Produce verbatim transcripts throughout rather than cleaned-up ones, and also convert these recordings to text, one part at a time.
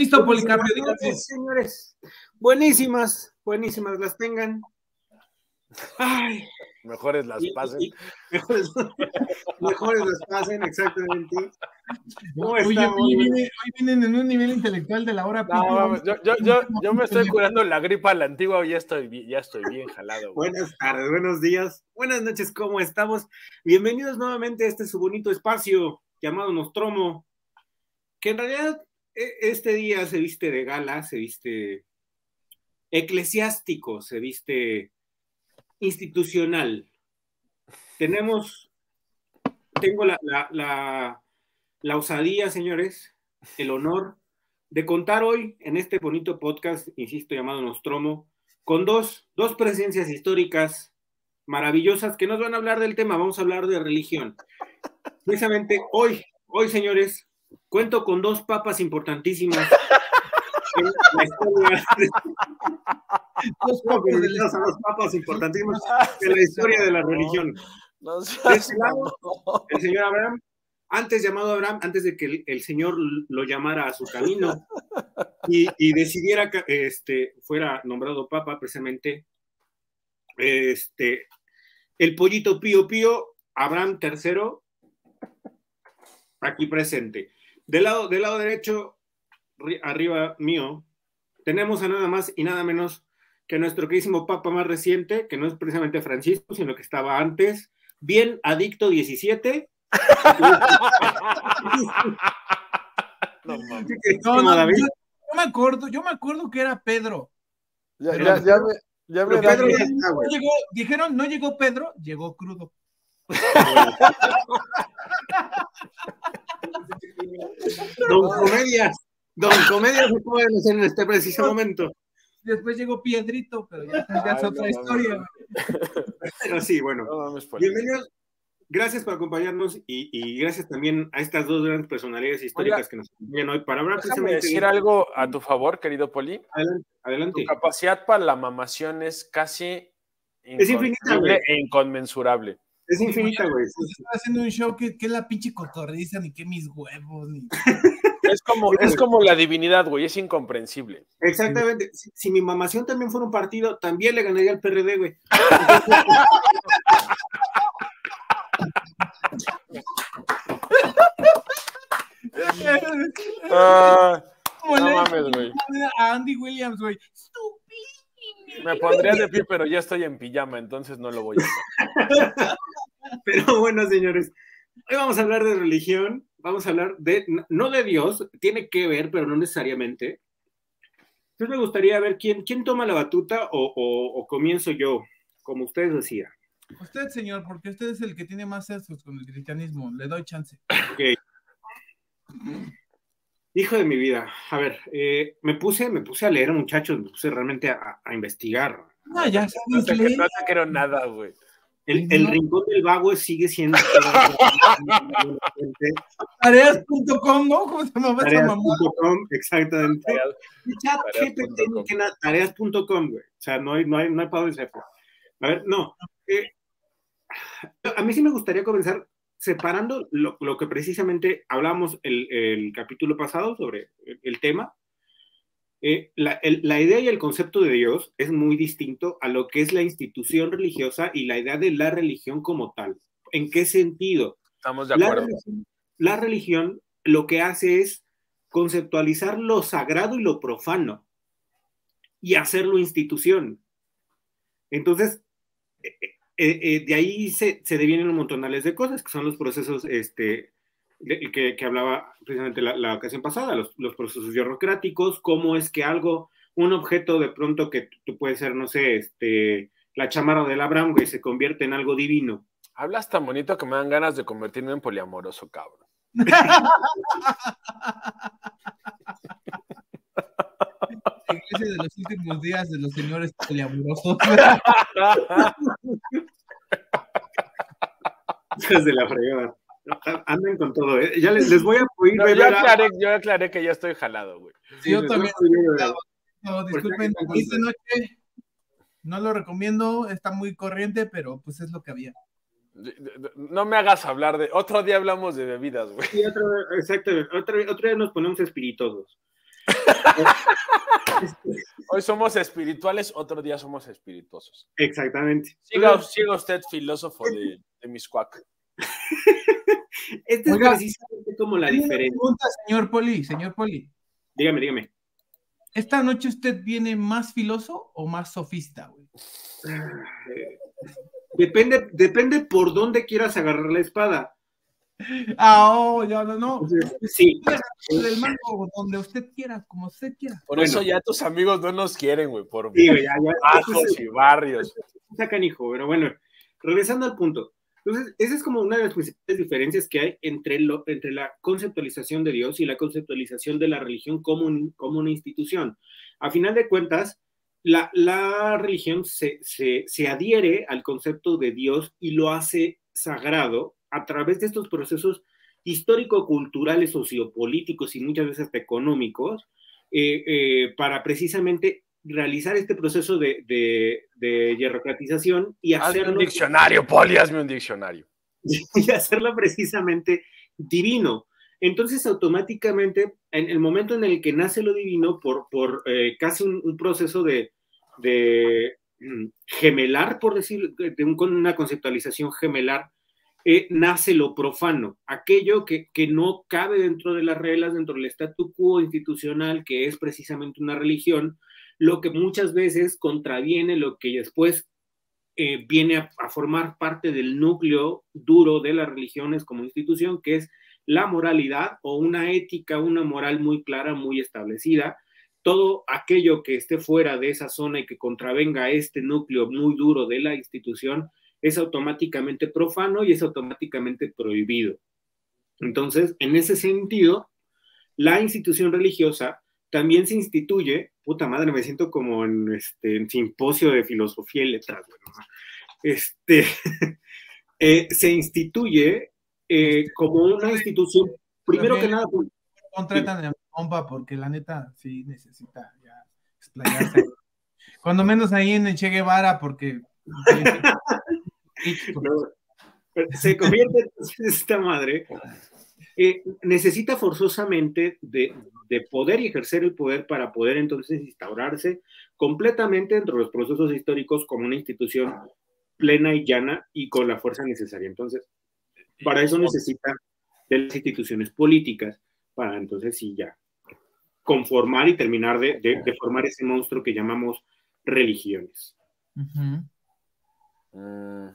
Listo, Policarpio, dígame. Señores, buenísimas, buenísimas las tengan. Ay, mejores las y, pasen. Y, mejores, mejores las pasen, exactamente. Oye, hoy, viene, hoy vienen en un nivel intelectual de la hora no, pico. Vamos, yo, yo, yo, yo me estoy curando la gripa a la antigua y ya estoy, ya estoy bien jalado. Güey. Buenas tardes, buenos días, buenas noches, ¿cómo estamos? Bienvenidos nuevamente a este su bonito espacio llamado Nostromo, que en realidad este día se viste de gala, se viste eclesiástico, se viste institucional. Tenemos, tengo la, la, la, la osadía, señores, el honor de contar hoy en este bonito podcast, insisto, llamado Nostromo, con dos, dos presencias históricas maravillosas que nos van a hablar del tema. Vamos a hablar de religión. Precisamente hoy, hoy, señores, cuento con dos papas importantísimas en la historia. Dos papas, dos papas importantísimas en la historia de la religión. No, no de este lado, el señor Abraham, antes llamado Abraham, antes de que el, el Señor lo llamara a su camino y, y decidiera que este, fuera nombrado papa, precisamente, este, el pollito Pío Pío, Abraham tercero, aquí presente. Del lado, del lado derecho, arriba mío, tenemos a nada más y nada menos que nuestro queridísimo papa más reciente, que no es precisamente Francisco, sino que estaba antes, bien adicto diecisiete. no, no, no, yo, yo me acuerdo, yo me acuerdo que era Pedro. Ya, ya, ya me, ya me Pedro da... ya, no llegó, dijeron, no llegó Pedro, llegó crudo. Don Comedias, Don Comedias se puede hacer en este preciso momento. Después llegó Piedrito, pero ya, ya es Ay, otra no, historia. Pero sí, bueno. No, bienvenidos, gracias por acompañarnos y, y gracias también a estas dos grandes personalidades históricas Oiga, que nos acompañan hoy para hablar precisamente. decir algo a tu favor, querido Poli. Adelante, adelante. Tu capacidad para la mamación es casi es infinita, güey. E inconmensurable. Es infinita, güey. Sí, sí. Estoy haciendo un show que, que la pinche cotorriza, ni que mis huevos, ni... Es como, es como la divinidad, güey, es incomprensible. Exactamente. Si, si mi mamación también fuera un partido, también le ganaría al P R D, güey. uh, no mames, güey. A Andy Williams, güey. Me pondría de pie, pero ya estoy en pijama, entonces no lo voy a hacer. Pero bueno, señores, hoy vamos a hablar de religión, vamos a hablar de, no de Dios, tiene que ver, pero no necesariamente. Entonces me gustaría ver quién, quién toma la batuta o, o, o comienzo yo, como ustedes decían. Usted, señor, porque usted es el que tiene más sesgos con el cristianismo, le doy chance. Ok. Hijo de mi vida, a ver, eh, me puse, me puse a leer, muchachos, me puse realmente a, a investigar. No, ya sabes, no te, no te quiero nada, güey. El, el no. Rincón del Vago sigue siendo tareas punto com, ¿no? ¿Cómo se llama? tareas punto com, exactamente. tareas punto com, güey. O sea, no hay, no hay, no hay para dónde. A ver, no. Eh, a mí sí me gustaría comenzar separando lo, lo que precisamente hablamos el, el capítulo pasado sobre el, el tema. Eh, la, el, la idea y el concepto de Dios es muy distinto a lo que es la institución religiosa y la idea de la religión como tal. ¿En qué sentido? Estamos de acuerdo. La religión, la religión lo que hace es conceptualizar lo sagrado y lo profano y hacerlo institución. Entonces, eh, eh, eh, de ahí se, se devienen un montonales de cosas, que son los procesos este, de, que, que hablaba precisamente la, la ocasión pasada, los, los procesos bureaucráticos, cómo es que algo, un objeto de pronto que tú puede ser, no sé, este, la chamarra del Abraham, güey, se convierte en algo divino. Hablas tan bonito que me dan ganas de convertirme en poliamoroso, cabrón. Iglesia de los últimos días de los señores poliamorosos. Desde la fregada. Anden con todo, ¿eh? Ya les, les voy a oír. No, yo, aclaré, a... yo aclaré que ya estoy jalado, güey. Sí, yo también. No, disculpen, esta noche no lo recomiendo, está muy corriente, pero pues es lo que había. No me hagas hablar de... Otro día hablamos de bebidas, güey. Sí, otro, exacto. Otro, otro día nos ponemos espirituosos. Hoy somos espirituales, otro día somos espirituosos. Exactamente. Siga, siga usted, filósofo de, de Miscuac. Este Oiga, es precisamente como la diferencia. Pregunta, señor Poli, señor Poli. Dígame, dígame. ¿Esta noche usted viene más filoso o más sofista, güey? Depende, depende por dónde quieras agarrar la espada. Ah, oh, ya no, no. Sí. Del mango, donde usted quiera, como usted quiera. Por Bueno. eso ya tus amigos no nos quieren, güey, por Sí, güey, ya, ya. bajos y barrios. Sacan hijo, pero bueno, regresando al punto. Entonces, esa es como una de las principales diferencias que hay entre, lo, entre la conceptualización de Dios y la conceptualización de la religión como, un, como una institución. A final de cuentas, la, la religión se, se, se adhiere al concepto de Dios y lo hace sagrado a través de estos procesos histórico-culturales, sociopolíticos y muchas veces hasta económicos, eh, eh, para precisamente realizar este proceso de, de, de hierocratización y hacerlo... Hazme un diccionario, Poli, hazme un diccionario. Y hacerlo precisamente divino. Entonces, automáticamente, en el momento en el que nace lo divino, por, por eh, casi un, un proceso de, de gemelar, por decir, de un, con una conceptualización gemelar, eh, nace lo profano, aquello que, que no cabe dentro de las reglas, dentro del statu quo institucional, que es precisamente una religión, lo que muchas veces contraviene lo que después eh, viene a, a formar parte del núcleo duro de las religiones como institución, que es la moralidad o una ética, una moral muy clara, muy establecida. Todo aquello que esté fuera de esa zona y que contravenga este núcleo muy duro de la institución es automáticamente profano y es automáticamente prohibido. Entonces, en ese sentido, la institución religiosa también se instituye, puta madre, me siento como en este en simposio de filosofía y letras, bueno, este, eh, se instituye eh, como una institución, primero que nada... Pues, contratan a compa porque la neta sí necesita ya explayarse. Cuando menos ahí en el Che Guevara, porque... no, se convierte entonces esta madre... Eh, necesita forzosamente de, de poder y ejercer el poder para poder entonces instaurarse completamente dentro de los procesos históricos como una institución plena y llana y con la fuerza necesaria. Entonces, para eso necesita de las instituciones políticas, para entonces sí ya conformar y terminar de, de, de formar ese monstruo que llamamos religiones. Uh-huh. Mm.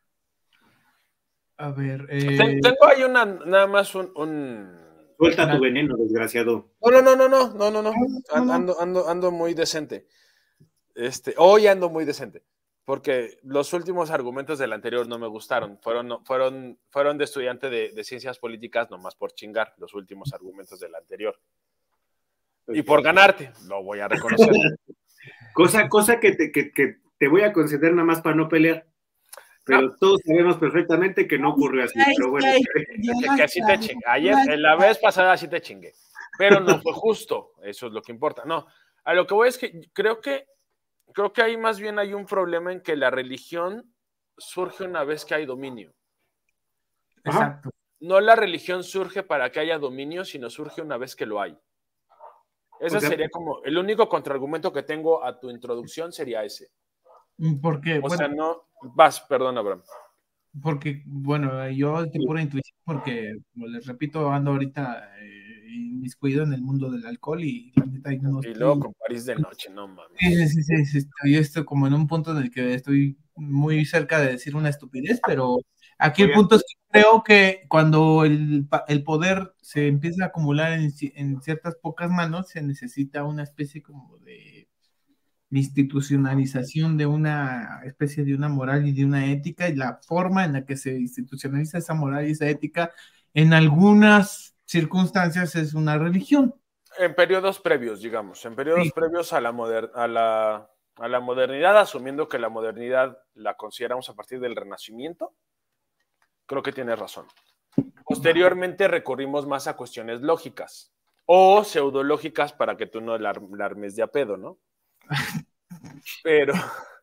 A ver, eh... tengo ahí una, nada más un, un... Suelta tu veneno, desgraciado. No, no, no, no, no, no, no, no. Ando, ando, ando muy decente. Este, hoy ando muy decente. Porque los últimos argumentos del anterior no me gustaron. Fueron, fueron, fueron de estudiante de, de ciencias políticas, nomás por chingar los últimos argumentos del anterior. Y por ganarte, lo voy a reconocer. cosa, cosa que te, que, que te voy a conceder nada más para no pelear. Pero no. Todos sabemos perfectamente que no ocurrió así. Pero bueno. Que, que así te chingué. Ayer, en la vez pasada, así te chingué. Pero no fue justo. Eso es lo que importa. No, a lo que voy es que creo que creo que ahí más bien hay un problema en que la religión surge una vez que hay dominio. Exacto. No la religión surge para que haya dominio, sino surge una vez que lo hay. Ese o sea, sería como el único contraargumento que tengo a tu introducción sería ese. ¿Por qué? O bueno, sea, no... Vas, perdón, Abraham. Porque, bueno, yo de pura intuición, porque, como les repito, ando ahorita eh, inmiscuido en el mundo del alcohol y la neta... No y estoy... luego con París de noche, no mames. Sí, sí, sí, sí, estoy esto como en un punto en el que estoy muy cerca de decir una estupidez, pero aquí el punto es que creo que cuando el, el poder se empieza a acumular en, en ciertas pocas manos, se necesita una especie como de institucionalización de una especie de una moral y de una ética, y la forma en la que se institucionaliza esa moral y esa ética en algunas circunstancias es una religión. En periodos previos, digamos, en periodos sí. previos a la, moder a, la, a la modernidad, asumiendo que la modernidad la consideramos a partir del Renacimiento, creo que tienes razón. Posteriormente recurrimos más a cuestiones lógicas o pseudológicas para que tú no la, la armes de a pedo, ¿no? Pero,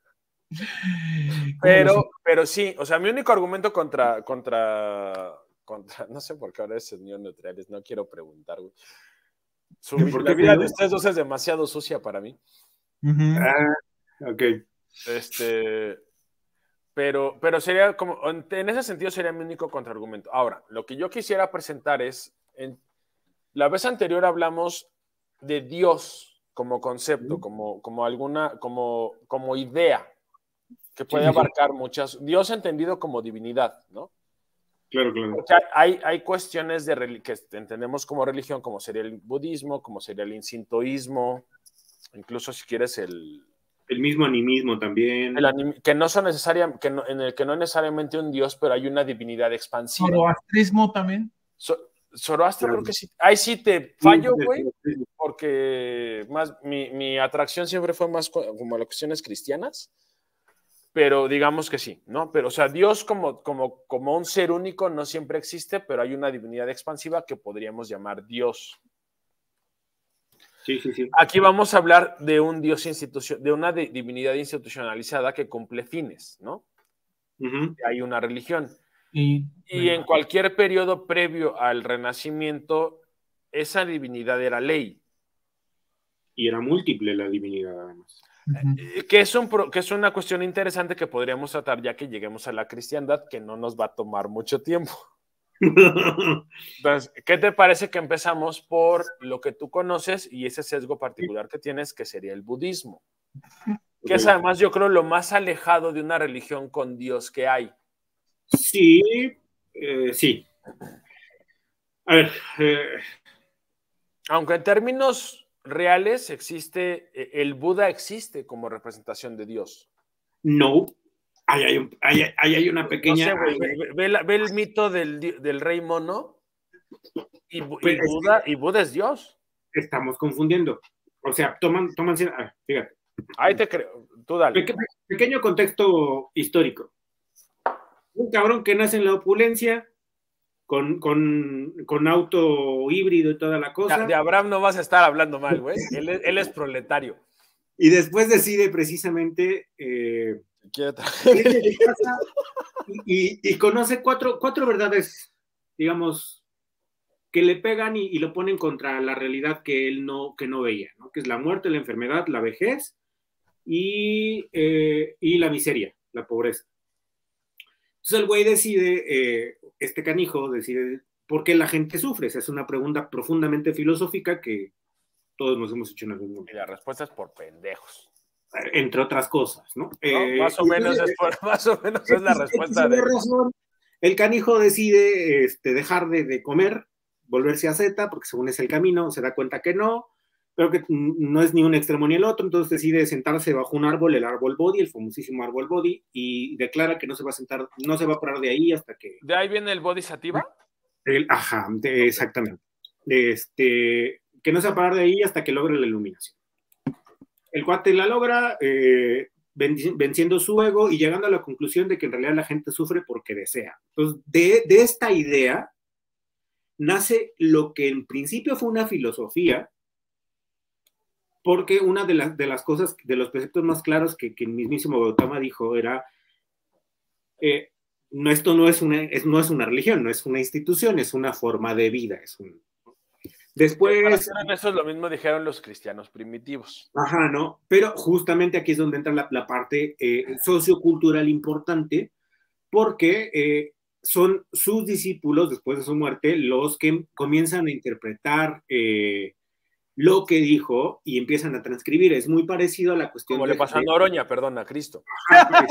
pero, pero sí, o sea, mi único argumento contra, contra, contra, no sé por qué ahora es señor neutrales, no quiero preguntar, güey. Su, la vida de ustedes dos es demasiado sucia para mí. Uh-huh. Ah, ok. Este, pero, pero sería como, en ese sentido sería mi único contraargumento. Ahora, lo que yo quisiera presentar es, en, la vez anterior hablamos de Dios como concepto, uh-huh. como, como alguna, como, como idea que puede sí, abarcar sí. muchas, Dios entendido como divinidad, ¿no? Claro, claro. Porque hay, hay cuestiones de, que entendemos como religión, como sería el budismo, como sería el insintoísmo, incluso si quieres el... El mismo animismo también. El anim, que no son necesariamente, que no, en el que no es necesariamente un dios, pero hay una divinidad expansiva. ¿Zoroastrismo también? So, Zoroastro claro. Creo que sí. Ahí sí te fallo, güey, sí, porque más, mi, mi atracción siempre fue más como a las cuestiones cristianas. Pero digamos que sí, ¿no? Pero, o sea, Dios como, como, como un ser único no siempre existe, pero hay una divinidad expansiva que podríamos llamar Dios. Sí, sí, sí. Aquí vamos a hablar de un Dios institucional, de una divinidad institucionalizada que cumple fines, ¿no? Uh-huh. Hay una religión. Y, y en cualquier periodo previo al Renacimiento, esa divinidad era ley. Y era múltiple la divinidad, además. Uh-huh. Que, es un, que es una cuestión interesante que podríamos tratar ya que lleguemos a la cristiandad, que no nos va a tomar mucho tiempo. Entonces, ¿qué te parece que empezamos por lo que tú conoces y ese sesgo particular que tienes, que sería el budismo? Que es además, yo creo, lo más alejado de una religión con Dios que hay. Sí, eh, sí. A ver. Eh... Aunque en términos reales existe, el Buda existe como representación de Dios. No. Ahí hay, un, ahí, ahí hay una pequeña... No sé, ve, ve, ve, la, ve el mito del, del rey mono y, y, Buda, es que y Buda es Dios. Estamos confundiendo. O sea, toman... toman ah, fíjate. Ahí te creo. Tú dale. Peque, pequeño contexto histórico. Un cabrón que nace en la opulencia, con, con, con auto híbrido y toda la cosa. De, de Abraham no vas a estar hablando mal, güey. Él, él es proletario. Y después decide precisamente... Eh, y, y, y conoce cuatro, cuatro verdades, digamos, que le pegan y, y lo ponen contra la realidad que él no, que no veía, ¿no? Que es la muerte, la enfermedad, la vejez y, eh, y la miseria, la pobreza. Entonces el güey decide, eh, este canijo decide por qué la gente sufre. Esa es una pregunta profundamente filosófica que todos nos hemos hecho en algún momento. Y la respuesta es por pendejos. Entre otras cosas, ¿no? ¿No? Eh, más, o menos es por, más o menos es la respuesta. De razón, el canijo decide este, dejar de, de comer, volverse a zeta, porque según es el camino, se da cuenta que no, pero que no es ni un extremo ni el otro, entonces decide sentarse bajo un árbol, el árbol Bodhi, el famosísimo árbol Bodhi, y declara que no se va a sentar, no se va a parar de ahí hasta que... ¿De ahí viene el Bodhisattva? El, ajá, de, exactamente. Este, que no se va a parar de ahí hasta que logre la iluminación. El cuate la logra, eh, venciendo su ego y llegando a la conclusión de que en realidad la gente sufre porque desea. Entonces, de, de esta idea nace lo que en principio fue una filosofía, porque una de, la, de las cosas, de los preceptos más claros que, que el mismísimo Gautama dijo era, eh, no, esto no es, una, es, no es una religión, no es una institución, es una forma de vida, es un... Después... Eso es lo mismo dijeron los cristianos primitivos. Ajá, ¿no? Pero justamente aquí es donde entra la, la parte eh, sociocultural importante, porque eh, son sus discípulos, después de su muerte, los que comienzan a interpretar eh, lo que dijo y empiezan a transcribir. Es muy parecido a la cuestión... Como de, le pasó a Noroña, perdón, a Cristo. Ajá,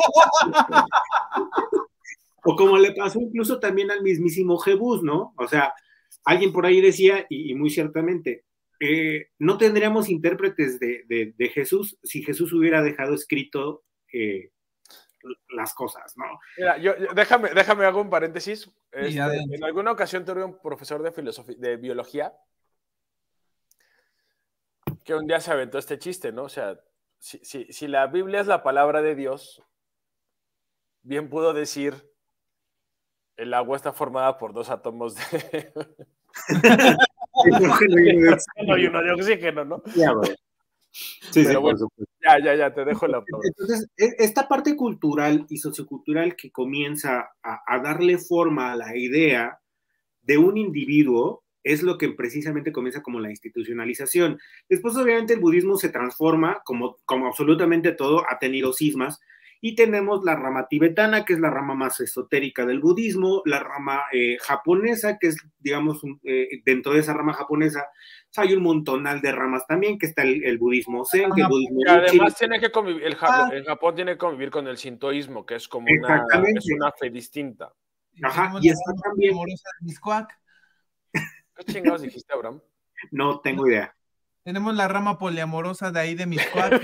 o como le pasó incluso también al mismísimo Jebús, ¿no? O sea... Alguien por ahí decía, y, y muy ciertamente, eh, no tendríamos intérpretes de, de, de Jesús si Jesús hubiera dejado escrito eh, las cosas, ¿no? Mira, yo, yo, déjame, déjame hago un paréntesis. Este, en alguna ocasión tuve un profesor de filosofía, de biología, que un día se aventó este chiste, ¿no? O sea, si, si, si la Biblia es la palabra de Dios, bien pudo decir... El agua está formada por dos átomos de... no, y uno de oxígeno, ¿no? Ya, bueno. Sí, Pero sí, bueno, ya, ya, ya, te dejo la palabra. Entonces, esta parte cultural y sociocultural que comienza a, a darle forma a la idea de un individuo es lo que precisamente comienza como la institucionalización. Después, obviamente, el budismo se transforma, como, como absolutamente todo, ha tenido cismas, y tenemos la rama tibetana, que es la rama más esotérica del budismo, la rama eh, japonesa, que es, digamos, eh, dentro de esa rama japonesa, hay un montonal de ramas también, que está el, el budismo zen, que el budismo... Y además tiene que convivir, el Japón, el Japón tiene que convivir con el sintoísmo, que es como una, es una fe distinta. Ajá, y está también... ¿Qué chingados dijiste, Abraham? No tengo idea. Tenemos la rama poliamorosa de ahí de Mixcoac.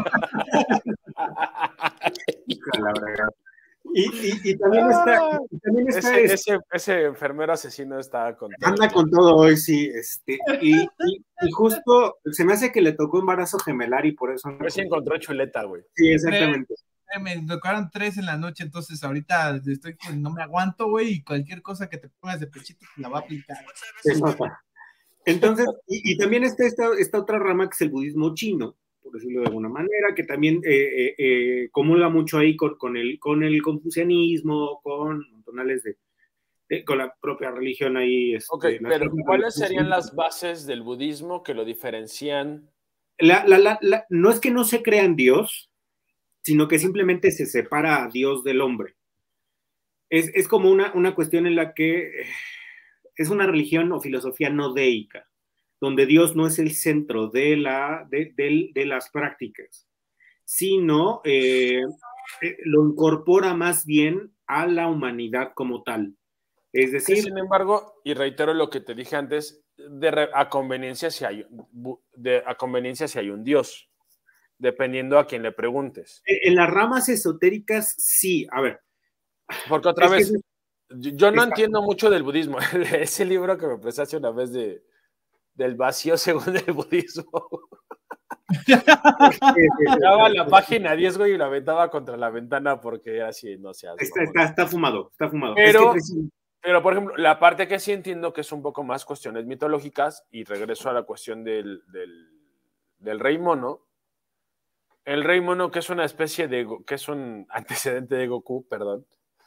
y, y, y también está, y también está ese, ese, ese enfermero asesino está con todo. Anda con todo hoy, sí. Este, y, y, y justo se me hace que le tocó embarazo gemelar y por eso... A ver si encontró chuleta, güey. Sí, exactamente. Me tocaron tres en la noche, entonces ahorita estoy pues, no me aguanto, güey, y cualquier cosa que te pongas de pechito te la va a aplicar. Entonces, y, y también está esta, esta otra rama que es el budismo chino, por decirlo de alguna manera, que también eh, eh, eh, comulga mucho ahí con, con, el, con el confucianismo, con montonales de, de, con la propia religión ahí. Este, ok, pero ¿cuáles serían las bases del budismo que lo diferencian? La, la, la, la, no es que no se crea en Dios, sino que simplemente se separa a Dios del hombre. Es, es como una, una cuestión en la que es una religión o filosofía no deica, donde Dios no es el centro de, la, de, de, de las prácticas, sino eh, lo incorpora más bien a la humanidad como tal. Es decir... Sin embargo, y reitero lo que te dije antes, de, a, conveniencia si hay, de, a conveniencia si hay un Dios. Dependiendo a quien le preguntes. En las ramas esotéricas, sí. A ver. Porque otra es vez, que... yo no Está... entiendo mucho del budismo. Ese libro que me prestaste una vez de, del vacío según el budismo. Daba la página diez, güey, y la aventaba contra la ventana porque era así, no sé. Está, está, está fumado, está fumado. Pero, es que... pero, por ejemplo, la parte que sí entiendo que es un poco más cuestiones mitológicas, y regreso a la cuestión del, del, del rey mono. El rey mono, que es una especie de... que es un antecedente de Goku, perdón.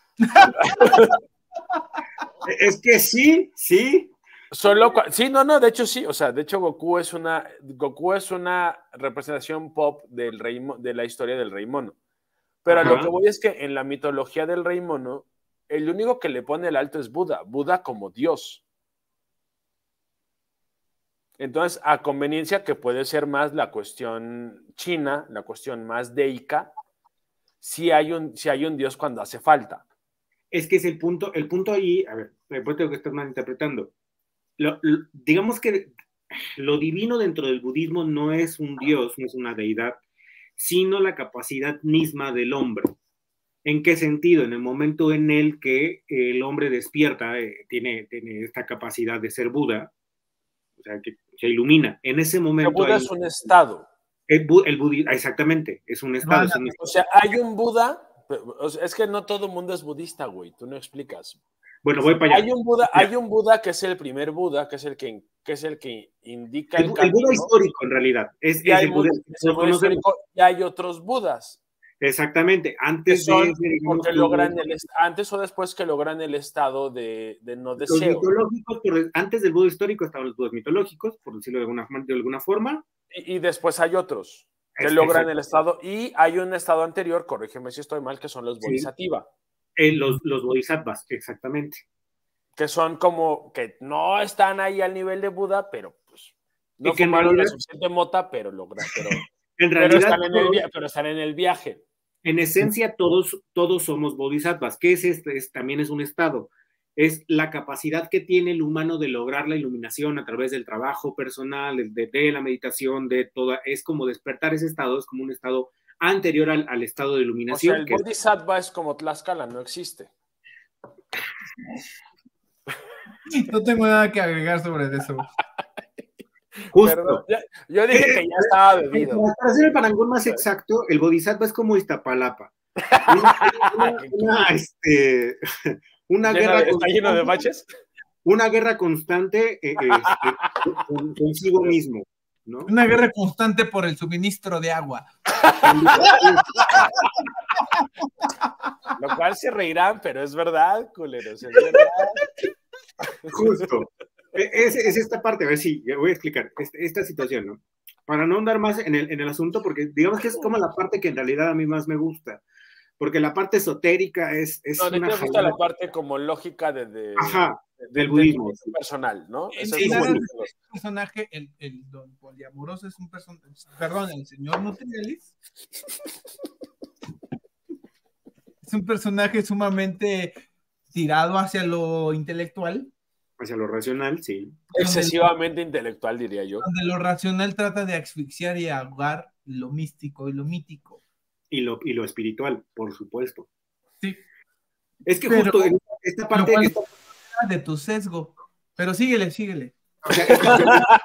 Es que sí, sí. Solo... Sí, no, no, de hecho sí. O sea, de hecho Goku es una... Goku es una representación pop del rey, de la historia del rey mono. Pero a lo que voy es que en la mitología del rey mono, el único que le pone el alto es Buda. Buda como Dios. Entonces, a conveniencia que puede ser más la cuestión china, la cuestión más deica, si hay un, si hay un Dios cuando hace falta. Es que es el punto, el punto ahí, a ver, después tengo que estar mal interpretando. Lo, lo, digamos que lo divino dentro del budismo no es un Dios, no es una deidad, sino la capacidad misma del hombre. ¿En qué sentido? En el momento en el que el hombre despierta, eh, tiene, tiene esta capacidad de ser Buda, o sea, que se ilumina. En ese momento... El Buda hay, es un estado. El, el budismo, exactamente, es un estado. No, es un estado. O sea, hay un Buda, es que no todo el mundo es budista, güey, tú no explicas. Bueno, voy para allá. Hay un Buda, hay un Buda que es el primer Buda, que es el que, que, es el que indica el, el, camino. El Buda histórico, en realidad. Es, y, es hay, el Buda, es el Buda histórico, y hay otros Budas. Exactamente, antes son, de... Digamos, porque logran el, antes o después que logran el estado de, de no deseo. Los mitológicos, por, antes del Buda histórico estaban los Budas mitológicos, por decirlo de alguna, de alguna forma. Y, y después hay otros que es, logran exacto. el estado, y hay un estado anterior, corrígeme si estoy mal, que son los Bodhisattva. Sí. Eh, los, los Bodhisattvas, exactamente. Que son como, que no están ahí al nivel de Buda, pero pues no que fumaron realidad... la suficiente mota, pero logran, pero, en pero, realidad, están en el, todos, pero están en el viaje. En esencia, todos, todos somos Bodhisattvas. ¿Qué es este? Es, también es un estado. Es la capacidad que tiene el humano de lograr la iluminación a través del trabajo personal, de, de la meditación, de toda, es como despertar ese estado, es como un estado anterior al, al estado de iluminación. O sea, el que Bodhisattva es... es como Tlaxcala, no existe. No tengo nada que agregar sobre eso. Justo. Perdón, ya, yo dije que ya estaba bebido. Para hacer el parangón más exacto, el Bodhisattva es como Iztapalapa. Una, una, una, este, una guerra ¿Está constante, lleno de baches? Una guerra constante eh, este, con, consigo mismo, ¿no? Una guerra constante por el suministro de agua. Lo cual se reirán, pero es verdad, culeros, es verdad. Justo. Es, es esta parte, a ver si, voy a explicar esta, esta situación, ¿no? Para no andar más en el, en el asunto, porque digamos que es como la parte que en realidad a mí más me gusta, porque la parte esotérica es, es no, de una... ti me gusta la parte como lógica de, de, Ajá, de, del budismo. Personal, ¿no? En Eso sí, es sí, como sí. El personaje, el, el don poliamoroso es un personaje, perdón, el señor Nutrialis. Es un personaje sumamente tirado hacia lo intelectual. Hacia lo racional, sí. Excesivamente lo, intelectual, diría yo. Donde lo racional trata de asfixiar y ahogar lo místico y lo mítico. Y lo, y lo espiritual, por supuesto. Sí. Es que pero, justo en esta parte... Cual esta... de tu sesgo. Pero síguele, síguele. O sea, esta...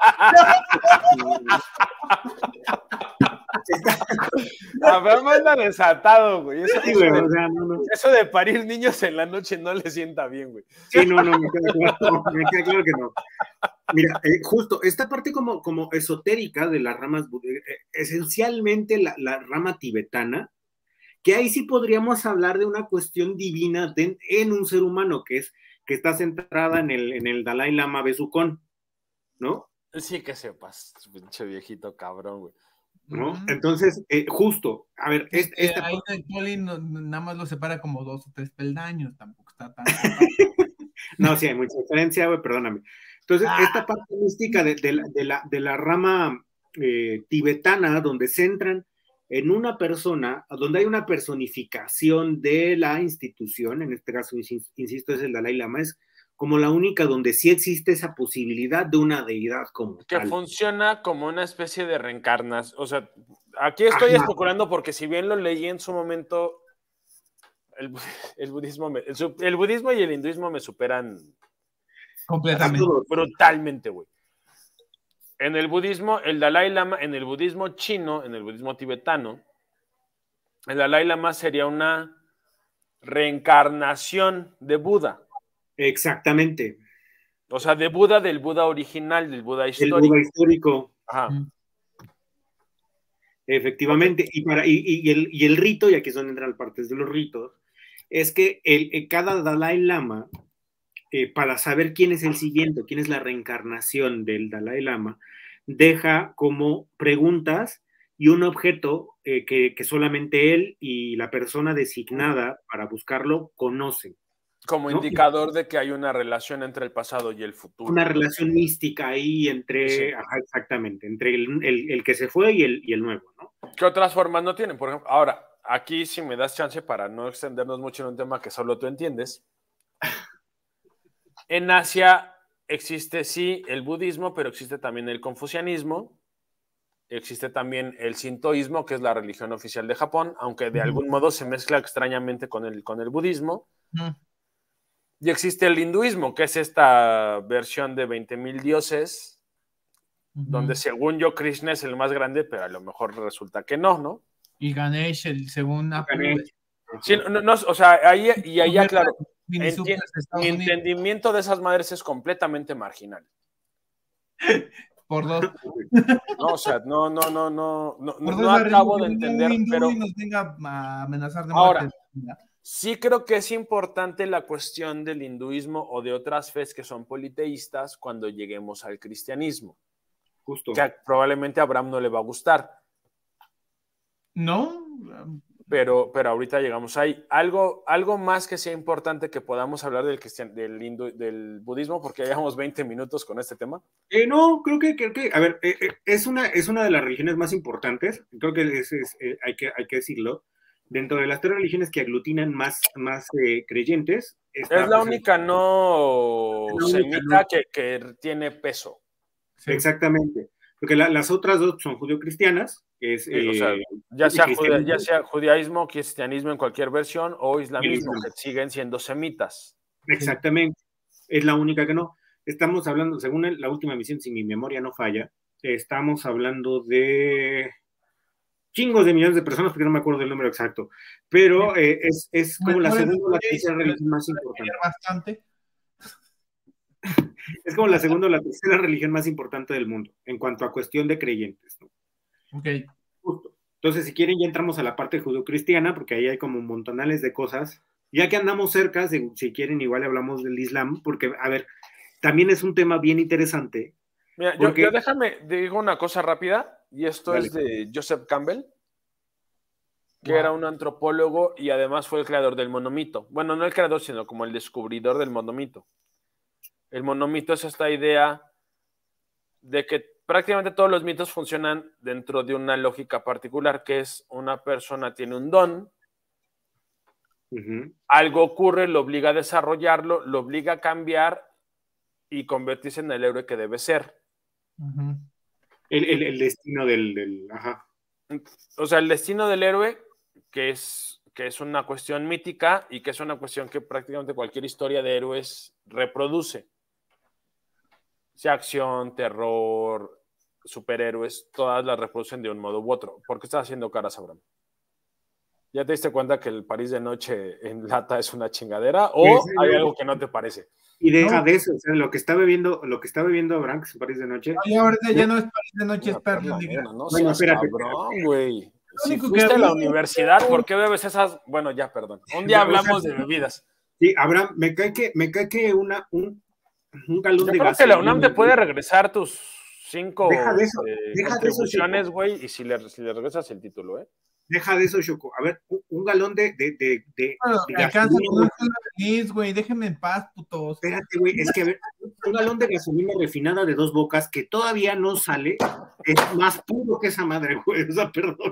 Abraham anda desatado, güey. Eso, sí, eso, güey, de, o sea, no, no. eso de parir niños en la noche no le sienta bien, güey. Sí, no, no, me queda claro, me queda claro que no. Mira, eh, justo esta parte como, como esotérica de las ramas, eh, esencialmente la, la rama tibetana, que ahí sí podríamos hablar de una cuestión divina de, en un ser humano, que es que está centrada en el, en el Dalai Lama Besucón, ¿no? Sí que sepas, pinche viejito cabrón, güey. ¿No? Uh-huh. Entonces, eh, justo, a ver, es este, esta... ahí el poli no, nada más lo separa como dos o tres peldaños, tampoco está tan... No, sí, hay mucha diferencia, güey, perdóname. Entonces, ah. esta parte mística de, de, la, de, la, de la rama eh, tibetana, donde se centran en una persona, donde hay una personificación de la institución, en este caso, insisto, es el Dalai Lama, es como la única donde sí existe esa posibilidad de una deidad como que tal. Funciona como una especie de reencarnación. O sea, aquí estoy Ajá. especulando porque si bien lo leí en su momento, el, el, budismo me, el, el budismo y el hinduismo me superan completamente, brutalmente, güey. En el budismo, el Dalai Lama, en el budismo chino, en el budismo tibetano, el Dalai Lama sería una reencarnación de Buda. Exactamente. O sea, de Buda, del Buda original, del Buda histórico. El Buda histórico. Ajá. Efectivamente. Okay. Y, para, y, y, el, y el rito, y aquí es donde entran partes de los ritos, es que el, el, cada Dalai Lama, eh, para saber quién es el siguiente, quién es la reencarnación del Dalai Lama, deja como preguntas y un objeto eh, que, que solamente él y la persona designada para buscarlo conocen. Como ¿no? indicador de que hay una relación entre el pasado y el futuro. Una relación mística ahí entre, sí. ajá, exactamente, entre el, el, el que se fue y el, y el nuevo, ¿no? ¿Qué otras formas no tienen? Por ejemplo, ahora, aquí si me das chance para no extendernos mucho en un tema que solo tú entiendes. En Asia existe sí el budismo, pero existe también el confucianismo, existe también el sintoísmo, que es la religión oficial de Japón, aunque de algún modo se mezcla extrañamente con el, con el budismo. Uh-huh. Y existe el hinduismo, que es esta versión de veinte mil dioses, uh-huh. donde según yo Krishna es el más grande, pero a lo mejor resulta que no, ¿no? Y Ganesh, el según Apu. Sí, no, no, o sea, ahí y allá, claro, enti- mi entendimiento de esas madres es completamente marginal. Por dos. No, o sea, no, no, no, no, no, no, no acabo de entender, pero... Nos venga a amenazar de ahora, sí creo que es importante la cuestión del hinduismo o de otras fes que son politeístas cuando lleguemos al cristianismo. Justo. Que probablemente a Abraham no le va a gustar. No. Pero, pero ahorita llegamos ahí. ¿Algo, algo más que sea importante que podamos hablar del, cristian, del, hindu, del budismo? Porque ya llevamos veinte minutos con este tema. Eh, no, creo que, creo que a ver, eh, eh, es, una, es una de las religiones más importantes. Creo que, es, es, eh, hay, que hay que decirlo. Dentro de las tres religiones que aglutinan más, más eh, creyentes. Está, es la pues, única el, no la única semita no. Que, que tiene peso. Sí. Exactamente. Porque la, las otras dos son judio-cristianas. Que es, sí, o sea, eh, ya, sea judia, ya sea judaísmo, cristianismo en cualquier versión, o islamismo, que siguen siendo semitas. Exactamente. Es la única que no. Estamos hablando, según la última emisión, si mi memoria no falla, estamos hablando de chingos de millones de personas, porque no me acuerdo del número exacto, pero eh, es, es como la segunda o la tercera religión más importante. Bastante. Es como la segunda o la tercera religión más importante del mundo, en cuanto a cuestión de creyentes, ¿no? Ok. Justo. Entonces, si quieren, ya entramos a la parte judio-cristiana, porque ahí hay como montonales de cosas. Ya que andamos cerca, si, si quieren, igual hablamos del Islam, porque, a ver, también es un tema bien interesante. Mira, porque... yo, yo déjame, digo una cosa rápida, y esto Dale. es de Joseph Campbell, que wow. era un antropólogo y además fue el creador del monomito. Bueno, no el creador, sino como el descubridor del monomito. El monomito es esta idea de que prácticamente todos los mitos funcionan dentro de una lógica particular, que es una persona tiene un don, uh-huh. algo ocurre, lo obliga a desarrollarlo, lo obliga a cambiar y convertirse en el héroe que debe ser. Uh-huh. El, el, el destino del, del... Ajá. O sea, el destino del héroe, que es, que es una cuestión mítica y que es una cuestión que prácticamente cualquier historia de héroes reproduce. Sea acción, terror, superhéroes, todas las reproducen de un modo u otro. ¿Por qué estás haciendo caras, Abraham? ¿Ya te diste cuenta que el París de noche en lata es una chingadera? ¿O sí, sí, hay algo que no te parece? Y deja no. de eso, o sea, lo que está bebiendo, lo que está bebiendo Abraham, que es París de noche. Ay, ahorita ya no es París de noche, es Perla Negra. No, no bueno, espérate, cabrón, güey. Si fuiste a la universidad, ¿por qué bebes esas? Bueno, ya, perdón. Un día hablamos de bebidas. Sí, Abraham, me cae que, me cae que una, un, un galón Yo de creo gas. que la UNAM te puede regresar tus cinco deja de eso, eh, deja contribuciones, güey, y si le, si le regresas el título, ¿eh? Deja de eso, Choco. A ver, un, un galón de, de, de, de, bueno, de gasolina. Feliz, güey, déjenme en paz, putos. Espérate, güey, es que a ver, un galón de gasolina refinada de dos bocas que todavía no sale, es más puro que esa madre, güey. O sea, perdón.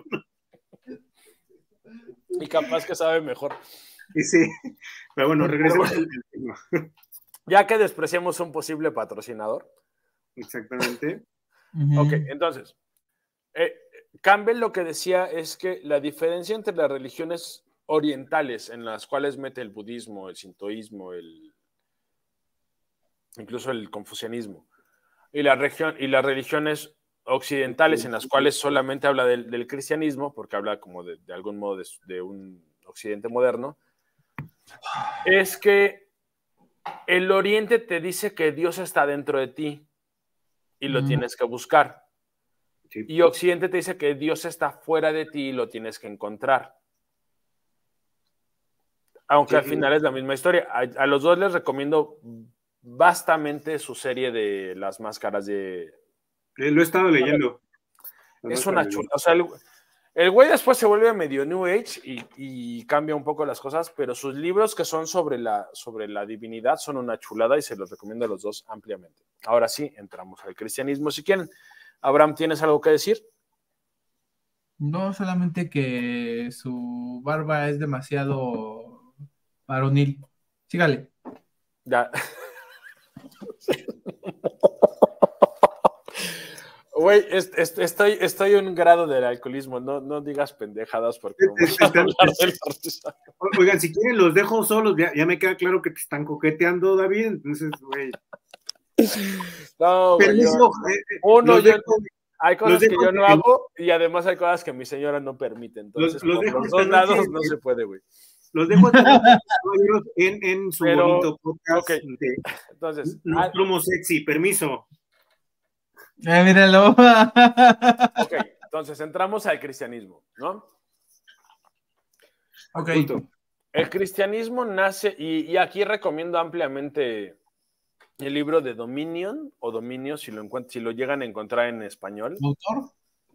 Y capaz que sabe mejor. Sí, pero bueno, regresemos al tema. Ya que despreciamos un posible patrocinador. Exactamente. Uh-huh. Ok, entonces, eh, Campbell lo que decía es que la diferencia entre las religiones orientales, en las cuales mete el budismo, el sintoísmo, el, incluso el confucianismo, y, la región, y las religiones occidentales, en las cuales solamente habla del, del cristianismo, porque habla como de, de algún modo de, de un occidente moderno, es que el oriente te dice que Dios está dentro de ti y lo mm. tienes que buscar. Sí. Y occidente te dice que Dios está fuera de ti y lo tienes que encontrar. Aunque sí, al final sí. es la misma historia. A, a los dos les recomiendo vastamente su serie de Las Máscaras de... Eh, lo he estado leyendo. Es una chula. O sea, el, el güey después se vuelve medio New Age y, y cambia un poco las cosas, pero sus libros que son sobre la, sobre la divinidad son una chulada y se los recomiendo a los dos ampliamente. Ahora sí, entramos al cristianismo si quieren. Abraham, ¿tienes algo que decir? No, solamente que su barba es demasiado varonil. Sígale. Ya. Güey, est est estoy, estoy en un grado del alcoholismo, no, no digas pendejadas porque vamos a hablar de la risa. Oigan, si quieren los dejo solos, ya, ya me queda claro que te están coqueteando, David, entonces, güey. No, güey. Yo, uno, yo, dejo, hay cosas que yo no hago y además hay cosas que mi señora no permite, entonces los, los por los dos lados noche, no se puede, güey. Los dejo en, en su Pero, bonito podcast okay. de entonces, no promo sexy, permiso. Eh, míralo. Ok, entonces entramos al cristianismo, ¿no? Ok. El cristianismo nace, y, y aquí recomiendo ampliamente el libro de Dominion, o Dominio, si lo, si lo llegan a encontrar en español. ¿Autor?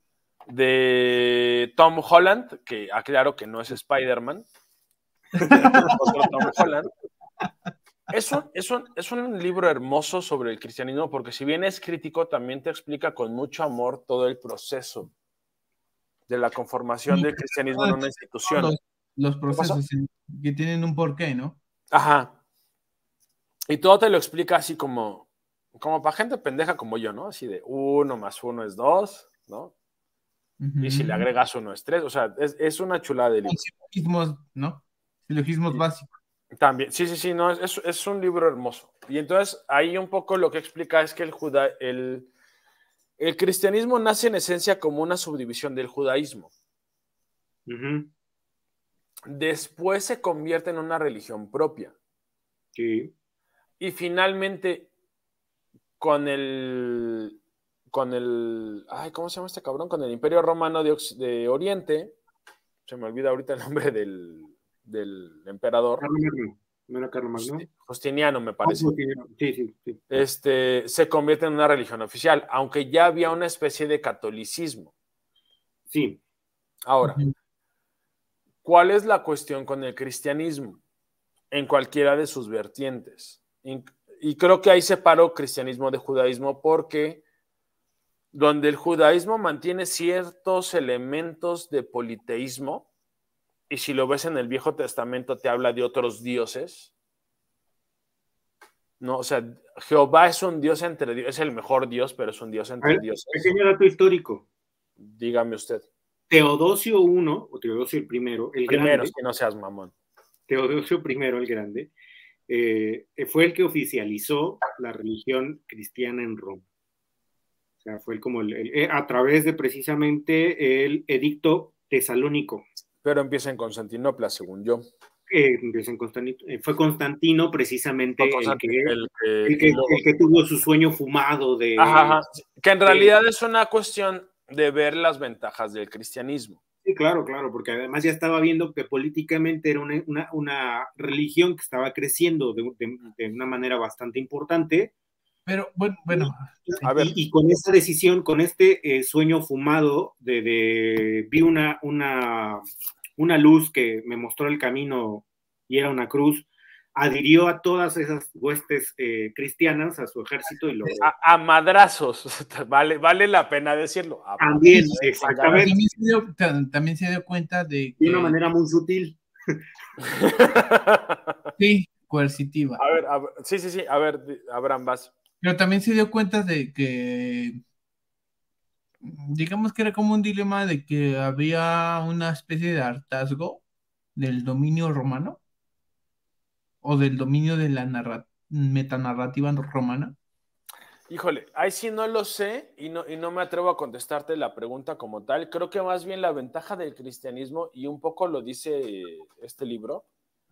De Tom Holland, que aclaro que no es Spider-Man. Otro Tom Holland. Es un, es, un, es un libro hermoso sobre el cristianismo porque si bien es crítico, también te explica con mucho amor todo el proceso de la conformación sí, del cristianismo en una institución. Los, los procesos que tienen un porqué, ¿no? Ajá. Y todo te lo explica así como, como para gente pendeja como yo, ¿no? Así de uno más uno es dos, ¿no? Uh-huh. Y si le agregas uno es tres. O sea, es, es una chulada de libro. Silogismos, ¿no? Silogismos sí. básicos. También, sí, sí, sí, no, es, es un libro hermoso. Y entonces ahí un poco lo que explica es que el, juda, el, el cristianismo nace en esencia como una subdivisión del judaísmo. Uh-huh. Después se convierte en una religión propia. Sí. Y finalmente, con el, con el, ay, ¿cómo se llama este cabrón? Con el Imperio Romano de, de Oriente, se me olvida ahorita el nombre del... del emperador. ¿No era Carlomagno? Justiniano, me parece. Sí, sí, sí. Este, se convierte en una religión oficial, aunque ya había una especie de catolicismo. Sí. Ahora, ¿cuál es la cuestión con el cristianismo? En cualquiera de sus vertientes. Y creo que ahí separo cristianismo de judaísmo porque donde el judaísmo mantiene ciertos elementos de politeísmo, y si lo ves en el Viejo Testamento te habla de otros dioses, ¿no? O sea, Jehová es un dios entre dioses, es el mejor dios, pero es un dios entre ver, dioses. Pequeño dato histórico. Dígame usted. Teodosio primero, o Teodosio el primero, el Primero, grande. que no seas mamón. Teodosio primero, el grande, eh, fue el que oficializó la religión cristiana en Roma. O sea, fue como el, el, a través de precisamente el edicto tesalónico. Pero empieza en Constantinopla, según yo. Eh, empieza en Constantino, eh, fue Constantino precisamente no, Constantino, el, que, el, que, el, que, luego... el que tuvo su sueño fumado de... Ajá, ajá. Que en realidad de, es una cuestión de ver las ventajas del cristianismo. Sí, claro, claro, porque además ya estaba viendo que políticamente era una, una, una religión que estaba creciendo de, de, de una manera bastante importante. Pero bueno, bueno. Y, a ver. Y, y con esta decisión, con este eh, sueño fumado de, de vi una, una, una luz que me mostró el camino y era una cruz, adhirió a todas esas huestes eh, cristianas, a su ejército y lo... A, a madrazos, vale, vale la pena decirlo. A también, exactamente. También se, dio, también se dio cuenta de que... De una manera muy sutil. Sí, coercitiva. A ver, a ver, sí, sí, sí, a ver, Abraham, vas. Pero también se dio cuenta de que, digamos que era como un dilema de que había una especie de hartazgo del dominio romano o del dominio de la narra metanarrativa romana. Híjole, ahí sí no lo sé y no, y no me atrevo a contestarte la pregunta como tal. Creo que más bien la ventaja del cristianismo, y un poco lo dice este libro,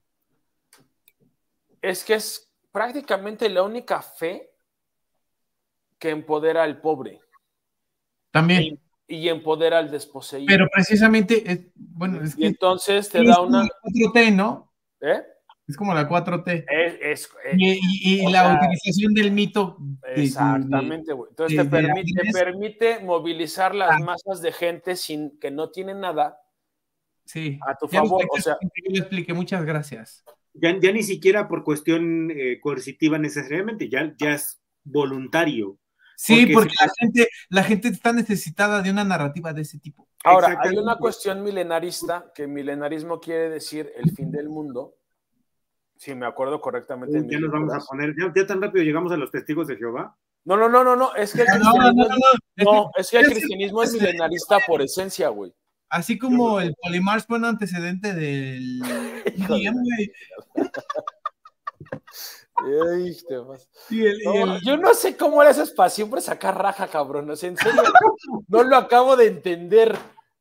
es que es prácticamente la única fe que empodera al pobre. También. Y, y empodera al desposeído. Pero precisamente, es, bueno, es y que... entonces te da una... cuatro T, ¿no? ¿Eh? Es como la cuatro T. Es, es, es, y y, y la sea, utilización del mito. De, exactamente, güey. Entonces de, te, de permite, te permite movilizar las ah. masas de gente sin que no tiene nada sí. a tu ya favor. O sea, yo le expliqué, muchas gracias. Ya, ya ni siquiera por cuestión eh, coercitiva necesariamente, ya, ya es voluntario. Sí, porque, porque la, gente, la gente está necesitada de una narrativa de ese tipo. Ahora, hay una cuestión milenarista, que milenarismo quiere decir el fin del mundo. Si me acuerdo correctamente. Ya nos vamos a poner, ya, ya tan rápido llegamos a los testigos de Jehová. No, no, no, no, no, es que el cristianismo, no, no, no, no, es, que el cristianismo es milenarista por esencia, güey. Así como el Polimars fue un antecedente del... güey. Ay, y el, no, y el... Yo no sé cómo le haces para siempre sacar raja, cabrón. O sea, en serio, no lo acabo de entender.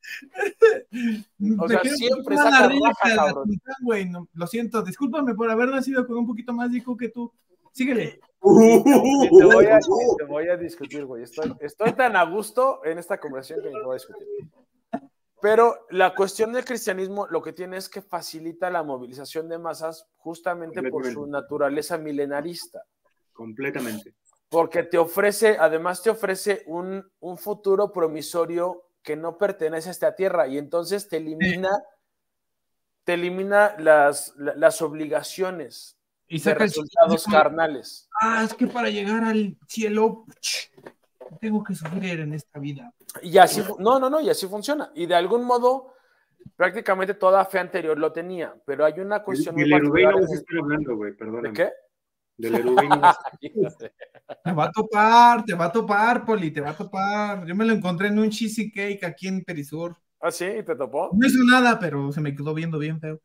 O sea, siempre saca raja, cabrón. Wey, no, lo siento, discúlpame por haber nacido con un poquito más de I Q que tú. Síguele. Uh, te, voy a, te voy a discutir, güey. Estoy, estoy tan a gusto en esta conversación que me voy a discutir. Pero la cuestión del cristianismo lo que tiene es que facilita la movilización de masas justamente por su naturaleza milenarista. Completamente. Porque te ofrece, además te ofrece un, un futuro promisorio que no pertenece a esta tierra y entonces te elimina, te elimina las, las obligaciones y de resultados el... carnales. Ah, es que para llegar al cielo tengo que sufrir en esta vida. Y así, no, no, no, y así funciona. Y de algún modo, prácticamente toda fe anterior lo tenía, pero hay una cuestión muy particular. No estoy hablando, güey, perdóname. ¿De qué? Del Erubino. Te va a topar, te va a topar, Poli, te va a topar. Yo me lo encontré en un cheesecake aquí en Perisur. ¿Ah, sí? ¿Y te topó? No hizo nada, pero se me quedó viendo bien feo.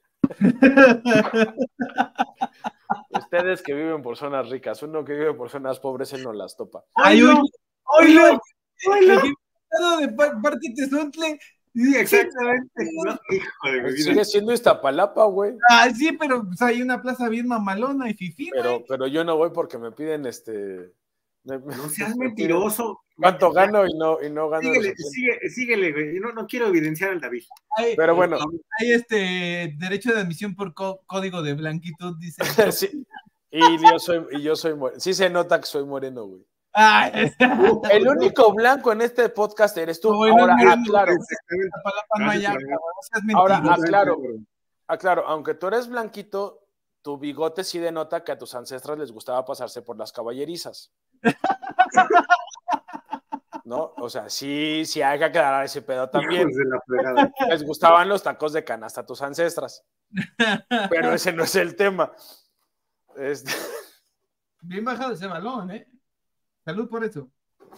Ustedes que viven por zonas ricas, uno que vive por zonas pobres, él no las topa. ¡Ay, oye! ¡Oye! ¡Oye! de Parque Tezontle! Sí, exactamente. No, hijo de mi vida. Sigue siendo Iztapalapa, güey. Ah, sí, pero pues, hay una plaza bien mamalona y fifí, pero, pero yo no voy porque me piden este. Me, no seas me mentiroso. ¿Cuánto gano y no, y no gano? Síguele, sigue, síguele, güey. No, no quiero evidenciar al David. Hay, Pero bueno. Hay este derecho de admisión por có- código de blanquitud, dice. Sí. Y yo soy, y yo soy moreno. Sí se nota que soy moreno, güey. Ay, El único blanco en este podcast eres tú. bueno, Ahora, moreno, aclaro. Maya, Ahora, aclaro. Aclaro, aunque tú eres blanquito, tu bigote sí denota que a tus ancestros les gustaba pasarse por las caballerizas. ¿No? O sea, sí, sí hay que aclarar ese pedo también. Les gustaban los tacos de canasta a tus ancestras. Pero ese no es el tema. Este... Bien bajado ese balón, ¿eh? Salud por eso.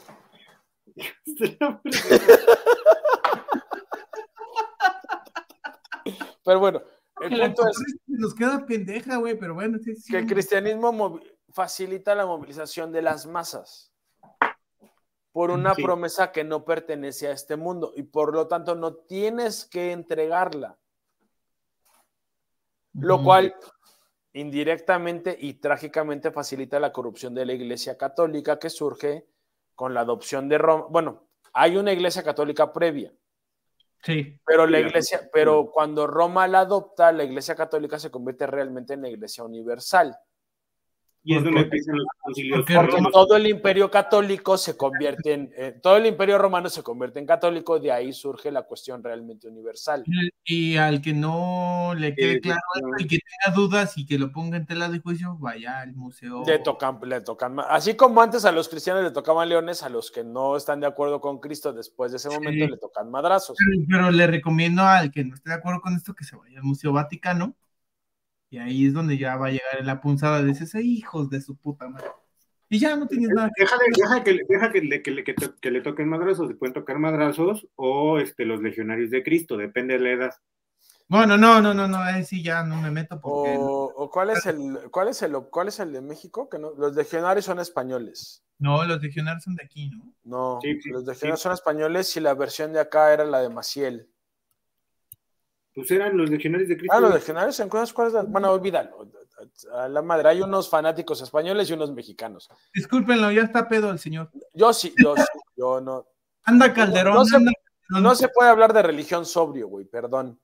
Pero bueno, el que punto es nos queda pendeja, güey, pero bueno. Sí, sí, que el cristianismo facilita la movilización de las masas por una sí. promesa que no pertenece a este mundo y por lo tanto no tienes que entregarla. Uh-huh. Lo cual indirectamente y trágicamente facilita la corrupción de la Iglesia Católica que surge con la adopción de Roma. Bueno, hay una Iglesia Católica previa. Sí. Pero la Iglesia, pero cuando Roma la adopta, la Iglesia Católica se convierte realmente en la Iglesia universal. Y es donde empiezan los concilios. Porque todo el imperio católico se convierte en, eh, todo el imperio romano se convierte en católico, de ahí surge la cuestión realmente universal. Y, y al que no le quede claro esto y que tenga dudas y que lo ponga en tela de juicio, vaya al museo. Le tocan, le tocan, así como antes a los cristianos le tocaban leones, a los que no están de acuerdo con Cristo después de ese momento sí. le tocan madrazos. Pero, pero le recomiendo al que no esté de acuerdo con esto que se vaya al Museo Vaticano. Y ahí es donde ya va a llegar la punzada de esos hijos de su puta madre. Y ya no tienes nada. Deja, de, deja, que, deja que, le, que, le, que, to, que le toquen madrazos, le pueden tocar madrazos o este, los legionarios de Cristo, depende de la edad. Bueno, no, no, no, no, ahí sí ya no me meto porque... O, o cuál es el, cuál es el, cuál es el de México, que no, los legionarios son españoles. No, los legionarios son de aquí, ¿no? No, sí, sí, los legionarios sí. son españoles y la versión de acá era la de Maciel. Pues eran los legionarios de Cristo. Ah, los legionarios, ¿en cuál es la? Bueno, olvídalo. A la madre, hay unos fanáticos españoles y unos mexicanos. Discúlpenlo, ya está pedo el señor. Yo sí, yo sí, yo no. Anda Calderón. No, no, se, anda Calderón. No se puede hablar de religión sobrio, güey, perdón.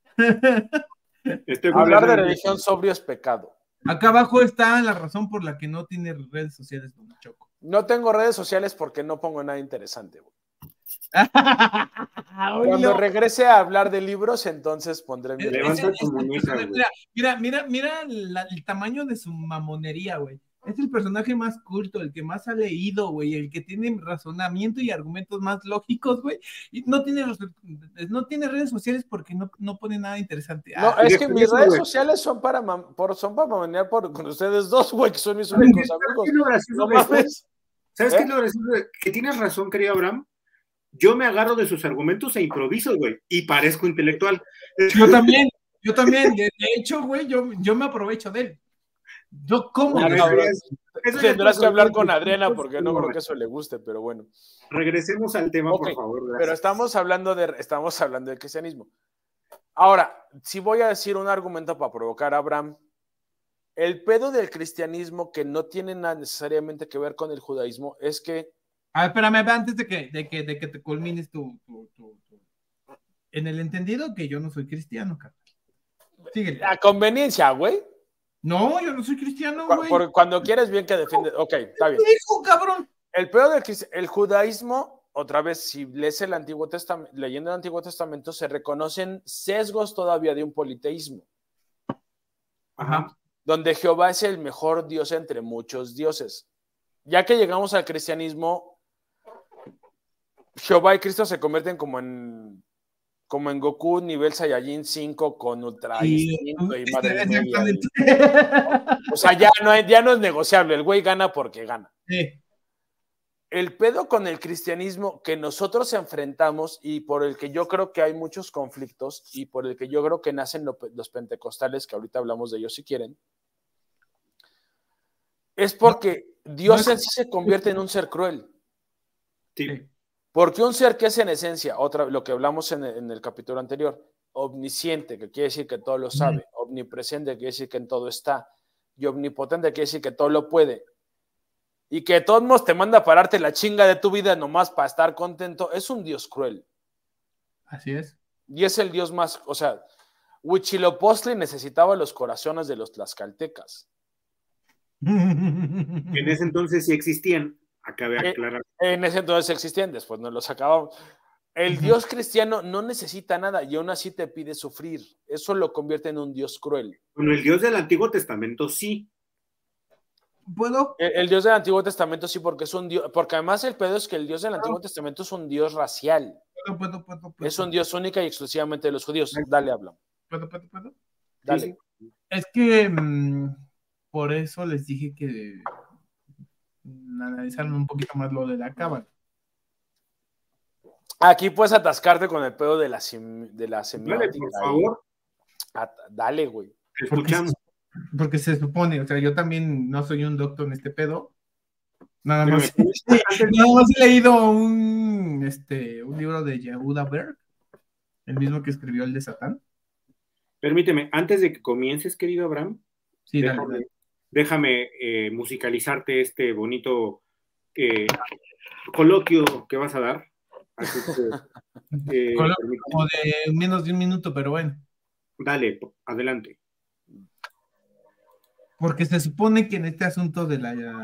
Este hablar de religión sobrio es pecado. Acá abajo está la razón por la que no tiene redes sociales, don Choco. No tengo redes sociales porque no pongo nada interesante, güey. Cuando regrese a hablar de libros, entonces pondré mi... Levanta tu muñeca, mira, mira, mira, mira la, el tamaño de su mamonería, güey. Es el personaje más culto, el que más ha leído, güey, el que tiene razonamiento y argumentos más lógicos, güey. Y no tiene, no tiene redes sociales porque no, no pone nada interesante. No, ah, es que mis redes sociales son para, por, son para mamonear por, con ustedes dos, güey, que son mis únicos amigos. No mames. ¿Sabes ¿Eh? qué es lo gracioso? Que tienes razón, querido Abraham. Yo me agarro de sus argumentos e improviso, güey, y parezco intelectual. Yo también, yo también. De, de hecho, güey, yo, yo me aprovecho de él. Yo como. Tendrás que hablar con Adriana porque no creo que eso le guste, pero bueno. Regresemos al tema, okay, por favor. Gracias. Pero estamos hablando de, estamos hablando del cristianismo. Ahora, si voy a decir un argumento para provocar a Abraham, el pedo del cristianismo que no tiene nada necesariamente que ver con el judaísmo es que A ver, espérame, antes de que, de que, de que te culmines tu, tu, tu, tu... En el entendido que yo no soy cristiano, carnal. Síguele. La conveniencia, güey. No, yo no soy cristiano, güey. Por, cuando quieres bien que defiendes. Ok, está bien. ¿Qué dijo, cabrón? El peor del el judaísmo, otra vez, si lees el Antiguo Testamento, leyendo el Antiguo Testamento, se reconocen sesgos todavía de un politeísmo. Ajá. Donde Jehová es el mejor Dios entre muchos dioses. Ya que llegamos al cristianismo, Jehová y Cristo se convierten como en como en Goku nivel Saiyajin cinco con Ultra Instinto y, y madre media. O sea, ya no, es, ya no es negociable, el güey gana porque gana. Sí. El pedo con el cristianismo que nosotros enfrentamos y por el que yo creo que hay muchos conflictos y por el que yo creo que nacen los pentecostales, que ahorita hablamos de ellos si quieren, es porque no, Dios no es, en sí se convierte en un ser cruel. Sí. Porque un ser que es en esencia, otra, lo que hablamos en el, en el capítulo anterior, omnisciente, que quiere decir que todo lo sabe, mm. omnipresente, que quiere decir que en todo está, y omnipotente, que quiere decir que todo lo puede. y que de todos modos te manda a pararte la chinga de tu vida nomás para estar contento, es un Dios cruel. Así es. Y es el Dios más, o sea, Huitzilopochtli necesitaba los corazones de los tlaxcaltecas. En ese entonces sí existían, acabe de aclarar. En ese entonces existían, después no los acabamos. El uh-huh. Dios cristiano no necesita nada y aún así te pide sufrir. Eso lo convierte en un Dios cruel. Bueno, el Dios del Antiguo Testamento sí. ¿Puedo? El, el Dios del Antiguo Testamento sí, porque es un Dios, porque además el pedo es que el Dios del Antiguo Testamento es un Dios racial. Puedo, puedo, puedo, puedo. Es un Dios única y exclusivamente de los judíos. Dale, habla. ¿Puedo, puedo, puedo? Dale. Sí, sí. Es que mmm, por eso les dije que analizaron un poquito más lo de la cábala. Aquí puedes atascarte con el pedo de la, de la semiótica. Dale, por favor. At dale, güey. Escuchamos. Porque, porque se supone, o sea, yo también no soy un doctor en este pedo. Nada más, sí, nada más he leído un, este, un libro de Yehuda Berg, el mismo que escribió el de Satán. Permíteme, antes de que comiences, querido Abraham, sí, déjame, dale, dale. déjame eh, musicalizarte este bonito eh, coloquio que vas a dar. Así que, eh, como de menos de un minuto, pero bueno. Dale, adelante. Porque se supone que en este asunto de la...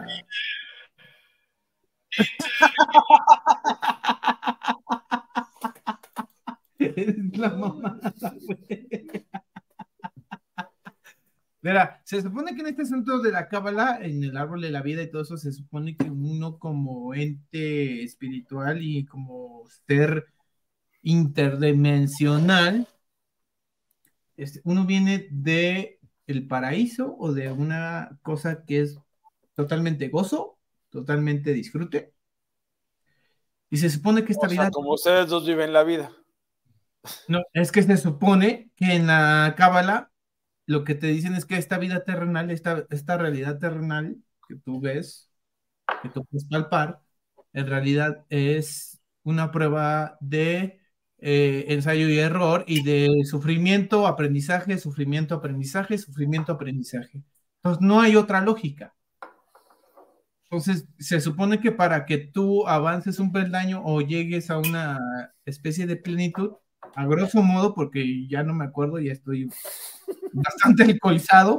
Es la mamada, güey. Mira, se supone que en este asunto de la cábala, en el árbol de la vida y todo eso, se supone que uno como ente espiritual y como ser interdimensional, este, uno viene de el paraíso o de una cosa que es totalmente gozo, totalmente disfrute. Y se supone que esta o vida... sea, como ustedes dos viven la vida. No, es que se supone que en la cábala lo que te dicen es que esta vida terrenal, esta, esta realidad terrenal que tú ves, que tú puedes palpar, en realidad es una prueba de eh, ensayo y error y de sufrimiento, aprendizaje, sufrimiento, aprendizaje, sufrimiento, aprendizaje. Entonces no hay otra lógica. Entonces se supone que para que tú avances un peldaño o llegues a una especie de plenitud, a grosso modo, porque ya no me acuerdo, ya estoy bastante alcoholizado.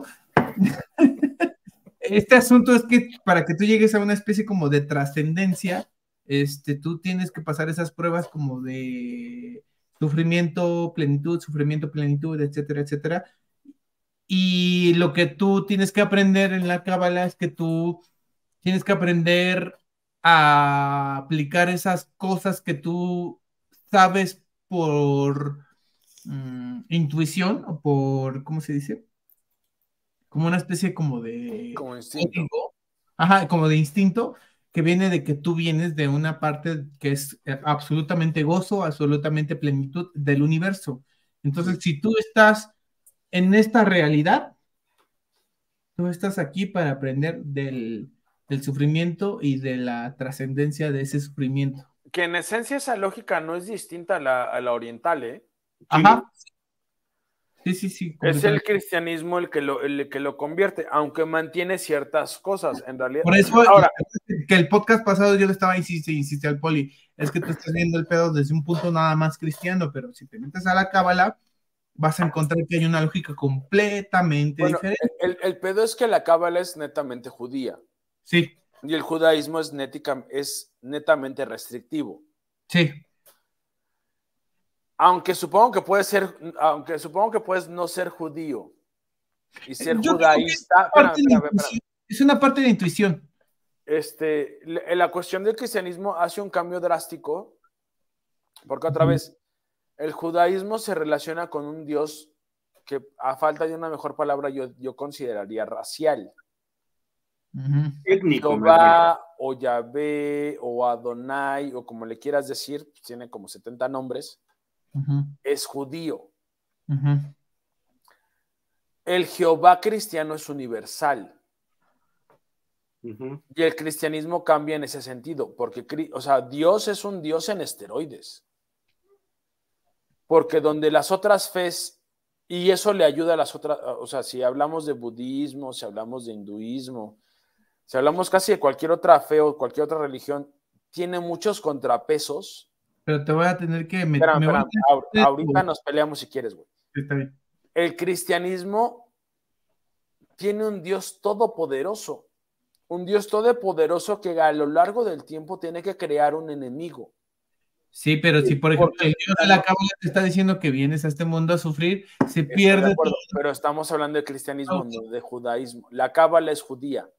Este asunto es que para que tú llegues a una especie como de trascendencia, este, tú tienes que pasar esas pruebas como de sufrimiento, plenitud, sufrimiento, plenitud, etcétera, etcétera. Y lo que tú tienes que aprender en la cábala es que tú tienes que aprender a aplicar esas cosas que tú sabes por um, intuición o por, ¿cómo se dice? Como una especie como de... Como instinto. Ajá, como de instinto, que viene de que tú vienes de una parte que es absolutamente gozo, absolutamente plenitud del universo. Entonces, si tú estás en esta realidad, tú estás aquí para aprender del, del sufrimiento y de la trascendencia de ese sufrimiento. Que en esencia esa lógica no es distinta a la, a la oriental, ¿eh? Ajá. Sí, sí, sí. Es el cristianismo el que, lo, el que lo convierte, aunque mantiene ciertas cosas, en realidad. Por eso, ahora, que el podcast pasado yo le estaba insiste, insiste al Poli, es que tú estás viendo el pedo desde un punto nada más cristiano, pero si te metes a la cábala, vas a encontrar que hay una lógica completamente bueno, diferente. El, el pedo es que la cábala es netamente judía. Sí. Y el judaísmo es, netica, es netamente restrictivo. Sí. Aunque supongo que puedes ser, aunque supongo que puedes no ser judío y ser Yo judaísta. Espérame, espérame, espérame. Es una parte de intuición. Este, la cuestión del cristianismo hace un cambio drástico, porque otra uh-huh. vez, el judaísmo se relaciona con un Dios que, a falta de una mejor palabra, yo, yo consideraría racial. Uh-huh. Étnico. Jehová, o Yahvé, o Adonai, o como le quieras decir, tiene como setenta nombres. Uh-huh. Es judío. Uh-huh. El Jehová cristiano es universal. Uh-huh. Y el cristianismo cambia en ese sentido, porque, o sea, Dios es un Dios en esteroides. Porque donde las otras fes, y eso le ayuda a las otras, o sea, si hablamos de budismo, si hablamos de hinduismo, Si hablamos casi de cualquier otra fe o cualquier otra religión, tiene muchos contrapesos. Pero te voy a tener que... Me, espera, me espera, voy a ahor- ahorita nos peleamos si quieres, güey. Está bien. El cristianismo tiene un Dios todopoderoso, un Dios todopoderoso que a lo largo del tiempo tiene que crear un enemigo. Sí, pero si por ejemplo Porque- el Dios de la cábala te está diciendo que vienes a este mundo a sufrir, se Estoy de pierde acuerdo, todo. pero estamos hablando de cristianismo, No. no de judaísmo. La cábala es judía.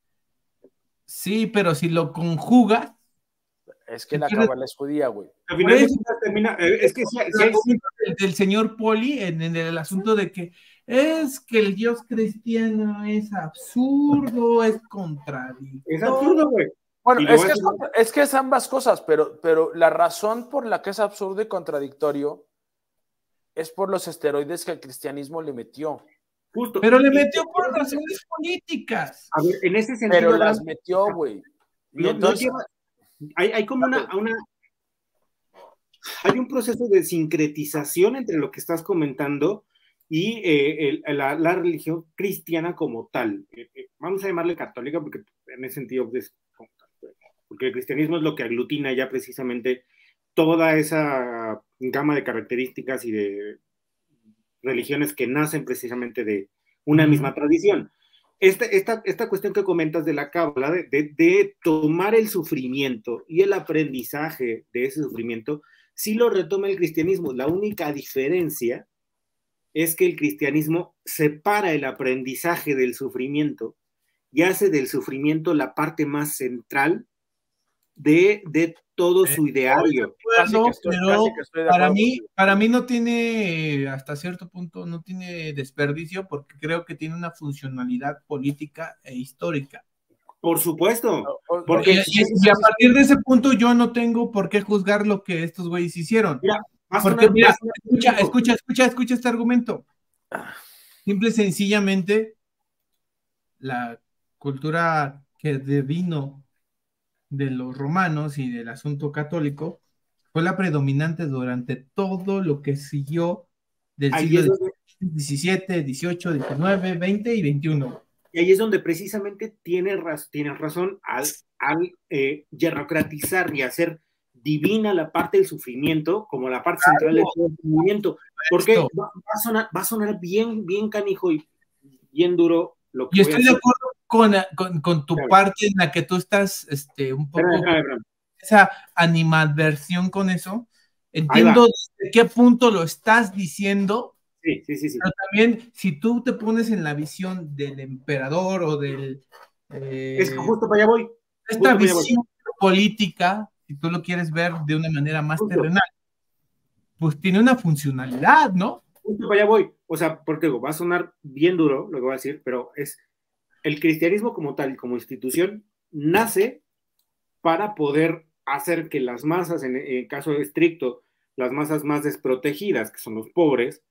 Sí, pero si lo conjugas, Es que Se la pierde- cábala es judía, güey. Al final de eso- cuentas termina, eh, es que si, el si hay argumento del, del señor Poli en, en el asunto de que es que el Dios cristiano es absurdo, es contradictorio. es absurdo, güey. Bueno, Y lo es voy a que es, hacer- contra- es que es ambas cosas, pero, pero la razón por la que es absurdo y contradictorio es por los esteroides que el cristianismo le metió. Justo. Pero le Y- metió y- por razones políticas. A ver, en ese sentido, Pero las Abraham, metió, güey. Y no, no entonces, lleva- hay, hay como una, una, hay un proceso de sincretización entre lo que estás comentando y eh, el- la, la religión cristiana como tal. Eh, eh, vamos a llamarle católica porque en ese sentido es como tal, porque el cristianismo es lo que aglutina ya precisamente toda esa gama de características y de religiones que nacen precisamente de una misma tradición. Esta, esta, esta cuestión que comentas de la cábala, de, de, de tomar el sufrimiento y el aprendizaje de ese sufrimiento, sí lo retoma el cristianismo. La única diferencia es que el cristianismo separa el aprendizaje del sufrimiento y hace del sufrimiento la parte más central de, de todo su ideario. casi que estoy, pero casi que estoy de para acuerdo mí, contigo. para mí no tiene, hasta cierto punto, no tiene desperdicio porque creo que tiene una funcionalidad política e histórica. Por supuesto. O- o- Porque- Y, y- y a partir de ese punto yo no tengo por qué juzgar lo que estos güeyes hicieron. Mira, más Porque, una- mira, más una- escucha, escucha, escucha, escucha este argumento. Simple y sencillamente, la cultura que devino de los romanos y del asunto católico fue la predominante durante todo lo que siguió del Ahí siglo es donde- diecisiete, dieciocho, diecinueve, veinte y veintiuno. Y ahí es donde precisamente tienes, raz- tienes razón al, al eh, jerarquizar y hacer divina la parte del sufrimiento como la parte central de todo el movimiento. Porque Esto. va, va a sonar, va a sonar bien, bien canijo y bien duro lo que Y voy a estoy de hacer. acuerdo con, con, con tu Claro. parte en la que tú estás este, un poco Espérame, espérame, espérame. esa animadversión con eso. Ahí Entiendo va. desde qué punto lo estás diciendo, Sí, sí, sí, sí. pero también si tú te pones en la visión del emperador o del eh, Es que justo para allá voy. esta justo para allá voy. visión política, si tú lo quieres ver de una manera más Justo. terrenal, pues tiene una funcionalidad, ¿no? Justo para allá voy. O sea, porque digo, va a sonar bien duro lo que voy a decir, pero es el cristianismo como tal, como institución, nace para poder hacer que las masas, en el caso estricto, las masas más desprotegidas, que son los pobres,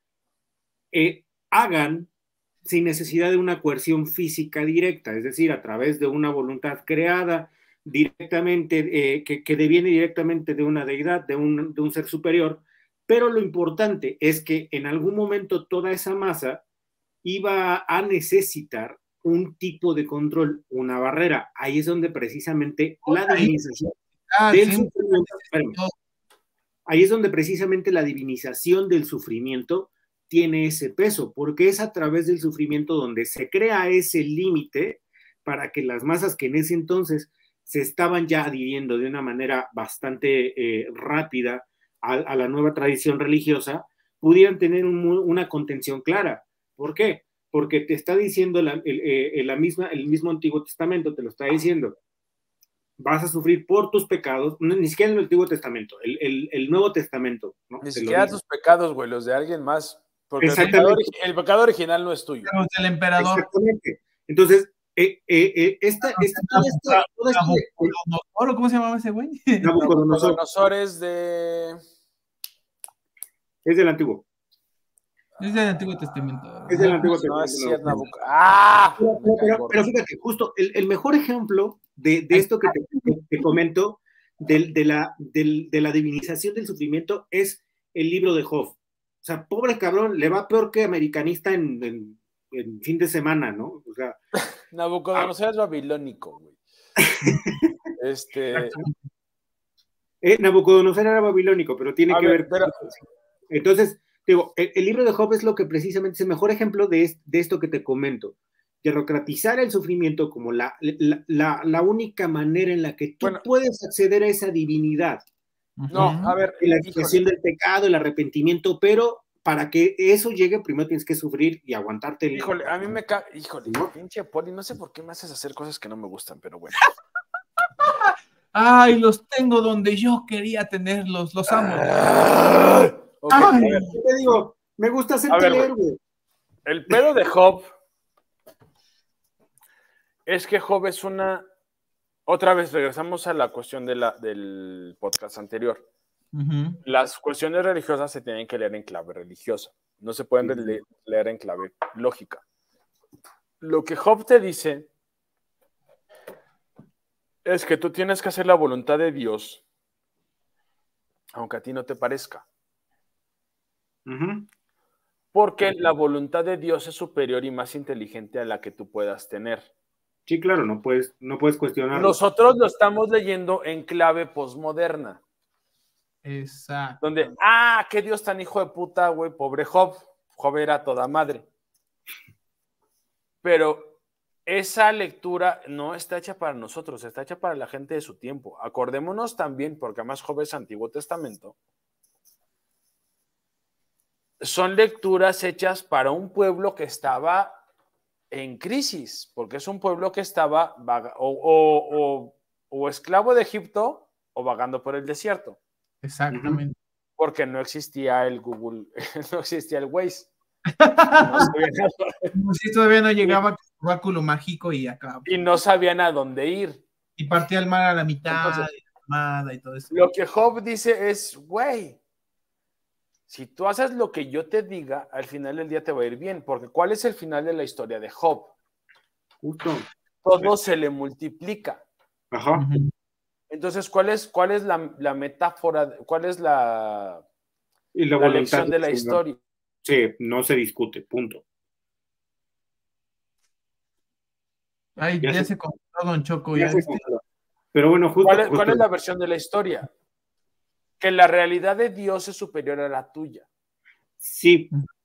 eh, hagan sin necesidad de una coerción física directa, es decir, a través de una voluntad creada directamente, eh, que, que deviene directamente de una deidad, de un, de un ser superior, pero lo importante es que en algún momento toda esa masa iba a necesitar un tipo de control, una barrera. Ahí es donde precisamente la divinización Ah, del sí, sufrimiento, espérame. Ahí es donde precisamente la divinización del sufrimiento tiene ese peso, porque es a través del sufrimiento donde se crea ese límite para que las masas que en ese entonces se estaban ya adhiriendo de una manera bastante eh, rápida a, a la nueva tradición religiosa, pudieran tener un, una contención clara. ¿Por qué? Porque te está diciendo la, el, el, la misma, el mismo Antiguo Testamento, te lo está diciendo. Vas a sufrir por tus pecados, no, ni siquiera en el Antiguo Testamento, el, el, el Nuevo Testamento. ¿no? Ni Te siquiera lo tus pecados, güey, los de alguien más. Porque el pecado, Exactamente. el pecado original no es tuyo. Tenemos el emperador. Exactamente. Entonces, eh, eh, eh, esta, esta, todo esto, todo esto de- Nabucodonosor, ¿cómo se llamaba ese güey? Nabucodonosor Nabucodonosor es de... es del Antiguo. Es del Antiguo Testamento. Es del Antiguo No, Testamento. es cierto, Nabuc- ¡Ah! Pero, Me caí pero- gordo. pero fíjate, justo el, el mejor ejemplo de, de esto que te, que te comento, del- de, la, del- de la divinización del sufrimiento, es el libro de Job. O sea, pobre cabrón, le va peor que americanista en, en en fin de semana, ¿no? O sea, Nabucodonosor ah. es babilónico, güey. este... Eh, Nabucodonosor era babilónico, pero tiene a que ver, ver... Pero... Entonces, digo, el, el libro de Job es lo que precisamente es el mejor ejemplo de, es, de esto que te comento. Derrocratizar el sufrimiento como la, la, la, la única manera en la que tú bueno, puedes acceder a esa divinidad. No, a ver. La expiación del pecado, el arrepentimiento, pero para que eso llegue, primero tienes que sufrir y aguantarte. El... Híjole, a mí me cae. Híjole, ¿no? Pinche Poli, no sé por qué me haces hacer cosas que no me gustan, pero bueno. Ay, los tengo donde yo quería tenerlos, los amo. Ah, okay, Ay, yo te digo, me gusta hacerte leer, güey. El pedo de Job es que Job es una... Otra vez regresamos a la cuestión de la, del podcast anterior. Uh-huh. Las cuestiones religiosas se tienen que leer en clave religiosa. No se pueden uh-huh. le- leer en clave lógica. Lo que Job te dice es que tú tienes que hacer la voluntad de Dios, aunque a ti no te parezca. Uh-huh. Porque la voluntad de Dios es superior y más inteligente a la que tú puedas tener. Sí, claro, no puedes, no puedes cuestionarlo. Nosotros lo estamos leyendo en clave posmoderna. Exacto. Donde, ah, qué Dios tan hijo de puta, güey, pobre Job. Job era toda madre. Pero esa lectura no está hecha para nosotros, está hecha para la gente de su tiempo. Acordémonos también, porque además Job es Antiguo Testamento, son lecturas hechas para un pueblo que estaba en crisis, porque es un pueblo que estaba vaga, o, o, o, o esclavo de Egipto o vagando por el desierto. Exactamente. Porque no existía el Google, no existía el Waze. No, si todavía no llegaba a báculo mágico y acá. Y no sabían a dónde ir. Y partía el mar a la mitad. Entonces, y, y todo eso. Lo que Job dice es, güey, si tú haces lo que yo te diga, al final del día te va a ir bien. Porque ¿cuál es el final de la historia de Job? Justo. Todo se le multiplica. Ajá. Uh-huh. Entonces, ¿cuál es, cuál es la, la metáfora? ¿Cuál es la, y la, la lección de la sí, historia? Sí, no se discute, punto. Ay, ya, ya se, se compró Don Choco. Ya ya se este... Pero bueno, justo ¿Cuál, es, justo. ¿Cuál es la versión de la historia? Que la realidad de Dios es superior a la tuya. Sí.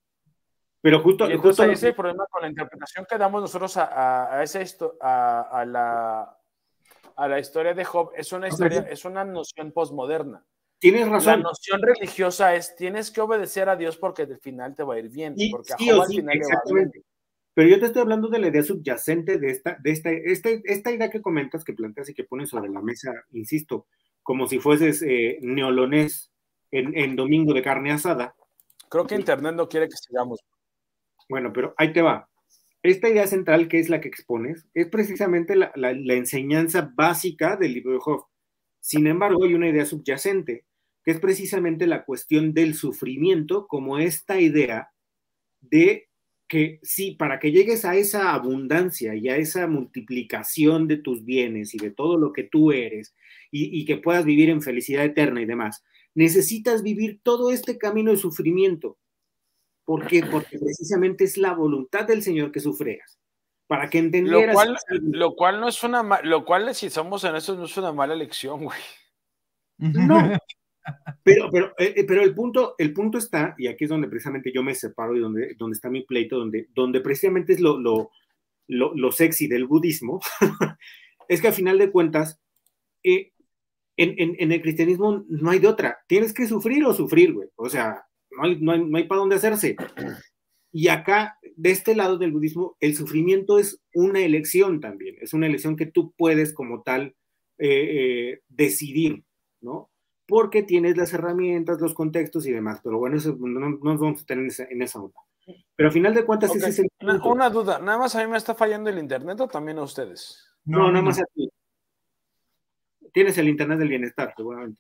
Pero justo... Y entonces justo ahí es el problema con la interpretación que damos nosotros a, a, a, esa a, a, la, a la historia de Job. Es una historia, okay. es una noción posmoderna. Tienes razón. La noción religiosa es, tienes que obedecer a Dios porque al final te va a ir bien. Y, porque a sí, Job al sí, final le va bien. Pero yo te estoy hablando de la idea subyacente de esta, de esta, esta, esta idea que comentas, que planteas y que pones sobre la mesa, insisto, como si fueses eh, neolonés en, en domingo de carne asada. Creo que Internet no quiere que sigamos. Bueno, pero ahí te va. Esta idea central, que es la que expones, es precisamente la, la, la enseñanza básica del libro de Job. Sin embargo, hay una idea subyacente, que es precisamente la cuestión del sufrimiento, como esta idea de que sí, para que llegues a esa abundancia y a esa multiplicación de tus bienes y de todo lo que tú eres y, y que puedas vivir en felicidad eterna y demás, necesitas vivir todo este camino de sufrimiento. ¿Por qué? Porque precisamente es la voluntad del Señor que sufras. Para que entendieras... Lo cual, lo cual no es una... Lo cual, si somos honestos, no es una mala lección, güey. No. Pero, pero, eh, pero el, punto, el punto está, y aquí es donde precisamente yo me separo y donde, donde está mi pleito, donde, donde precisamente es lo, lo, lo, lo sexy del budismo, es que al final de cuentas, eh, en, en, en el cristianismo no hay de otra. Tienes que sufrir o sufrir, güey. O sea, no hay, no hay, no hay para dónde hacerse. Y acá, de este lado del budismo, el sufrimiento es una elección también. Es una elección que tú puedes como tal eh, eh, decidir, ¿no? Porque tienes las herramientas, los contextos y demás, pero bueno, eso no, no nos vamos a tener en esa, en esa onda. Pero al final de cuentas, okay. Ese es el punto. Una, una duda, ¿nada más a mí me está fallando el internet o también a ustedes? No, no nada más a ti. Tienes el internet del bienestar, seguramente.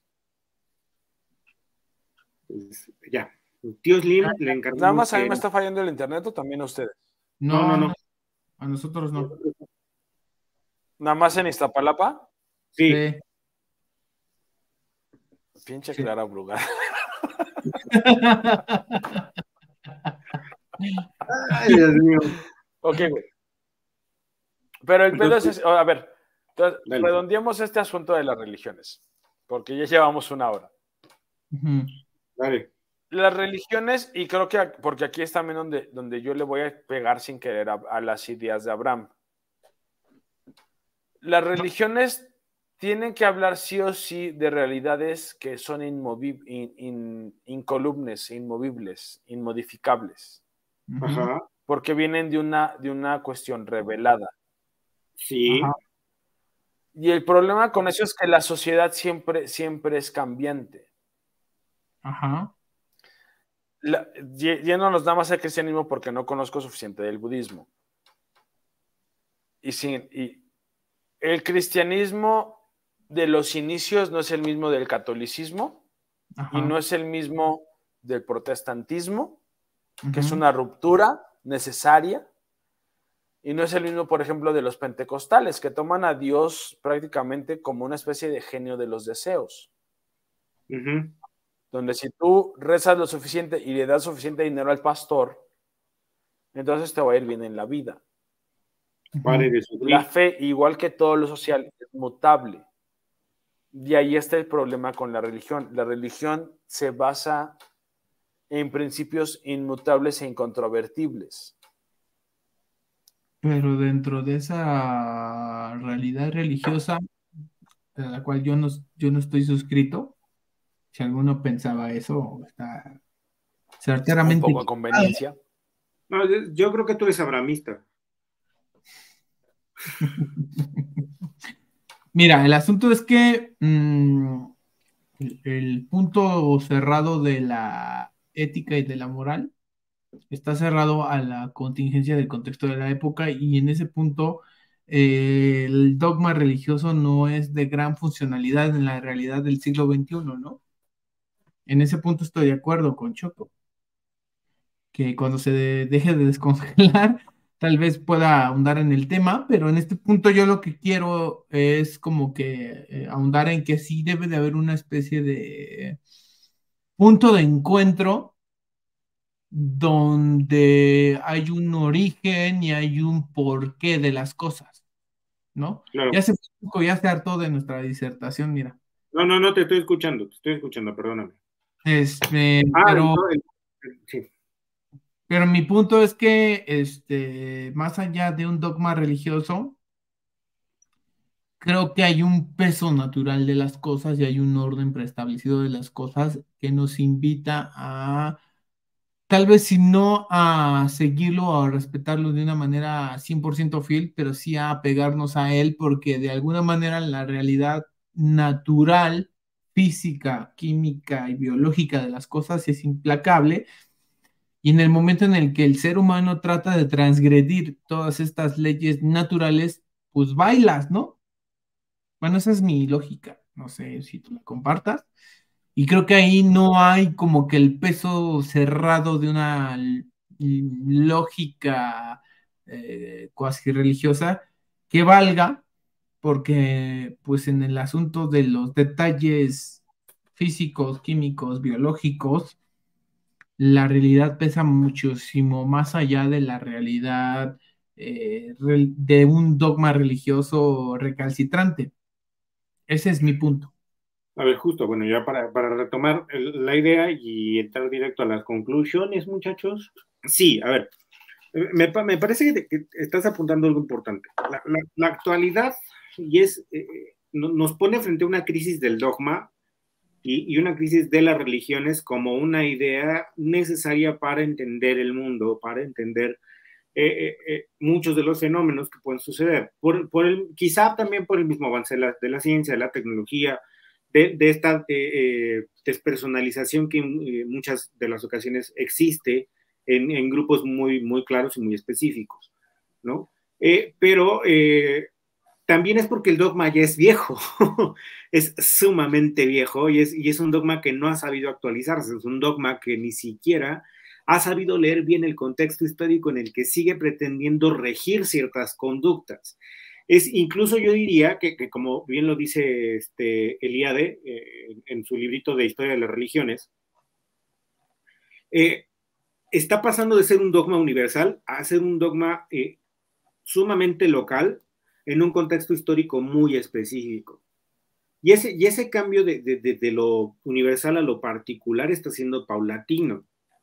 Pues, ya. Tío Slim ah, le encargó. ¿Nada más a mí que... me está fallando el internet o también a ustedes? No, no, no. no. A nosotros no. ¿Nada más en Iztapalapa? Sí. sí. Pinche sí. Clara Brugal. Ay, Dios mío. Ok, güey. Pero el pedo es, a ver, entonces, Dale. redondeemos este asunto de las religiones, porque ya llevamos una hora. Ujú. Dale. Las religiones, y creo que, porque aquí es también donde, donde yo le voy a pegar sin querer a, a las ideas de Abraham. Las religiones tienen que hablar sí o sí de realidades que son inmovi- in- in- incolumnes, inmovibles, inmodificables, Ujú. Ajá. porque vienen de una, de una cuestión revelada. Sí. Ajá. Y el problema con eso es que la sociedad siempre, siempre es cambiante. Ajá. La, y- yéndonos nada más al cristianismo porque no conozco suficiente del budismo. Y, sin, y el cristianismo de los inicios no es el mismo del catolicismo y Ajá. no es el mismo del protestantismo, que es Ujú. una ruptura necesaria, y no es el mismo, por ejemplo, de los pentecostales, que toman a Dios prácticamente como una especie de genio de los deseos, Ujú. donde si tú rezas lo suficiente y le das suficiente dinero al pastor, entonces te va a ir bien en la vida. Pare Ujú. de La sufrir. fe, igual que todo lo social, es mutable. Y ahí está el problema con la religión. La religión se basa en principios inmutables e incontrovertibles. Pero dentro de esa realidad religiosa, a la cual yo no, yo no estoy suscrito, si alguno pensaba eso, está Un certeramente poco a equivocado. conveniencia. No, yo- yo creo que tú eres abramista. Mira, el asunto es que mm, el, el punto cerrado de la ética y de la moral está cerrado a la contingencia del contexto de la época y en ese punto eh, el dogma religioso no es de gran funcionalidad en la realidad del siglo veintiuno, ¿no? En ese punto estoy de acuerdo con Choco, que cuando se de- deje de descongelar, tal vez pueda ahondar en el tema, pero en este punto yo lo que quiero es como que eh, ahondar en que sí debe de haber una especie de punto de encuentro donde hay un origen y hay un porqué de las cosas, ¿no? Claro. Ya se, ya se hartó de nuestra disertación, mira. No, no, no, te estoy escuchando, te estoy escuchando, perdóname. Este, Ah, el- pero, el- el- sí. pero mi punto es que, este, más allá de un dogma religioso, creo que hay un peso natural de las cosas y hay un orden preestablecido de las cosas que nos invita a tal vez si no a seguirlo o a respetarlo de una manera cien por ciento fiel, pero sí a apegarnos a él porque de alguna manera la realidad natural, física, química y biológica de las cosas es implacable y en el momento en el que el ser humano trata de transgredir todas estas leyes naturales, pues bailas, ¿no? Bueno, esa es mi lógica, no sé si tú la compartas. Y creo que ahí no hay como que el peso cerrado de una l- lógica eh, cuasi religiosa que valga, porque pues en el asunto de los detalles físicos, químicos, biológicos, la realidad pesa muchísimo más allá de la realidad eh, rel- de un dogma religioso recalcitrante. Ese es mi punto. A ver, justo, bueno, ya para, para retomar el- la idea y entrar directo a las conclusiones, muchachos. Sí, a ver, me, pa- me parece que, te- que estás apuntando algo importante. La, la- la actualidad y es, eh, no- nos pone frente a una crisis del dogma y, y una crisis de las religiones como una idea necesaria para entender el mundo, para entender eh, eh, eh, muchos de los fenómenos que pueden suceder. Por, por el, quizá también por el mismo avance de la, de la ciencia, de la tecnología, de, de esta eh, eh, despersonalización que en eh, muchas de las ocasiones existe en, en, grupos muy, muy claros y muy específicos, ¿no? Eh, pero eh, también es porque el dogma ya es viejo, es sumamente viejo y es, y es un dogma que no ha sabido actualizarse, es un dogma que ni siquiera ha sabido leer bien el contexto histórico en el que sigue pretendiendo regir ciertas conductas. Es incluso yo diría que, que como bien lo dice este Eliade eh, en su librito de Historia de las Religiones, eh, está pasando de ser un dogma universal a ser un dogma eh, sumamente local en un contexto histórico muy específico. Y ese, y ese cambio de, de, de, de lo universal a lo particular está siendo paulatino.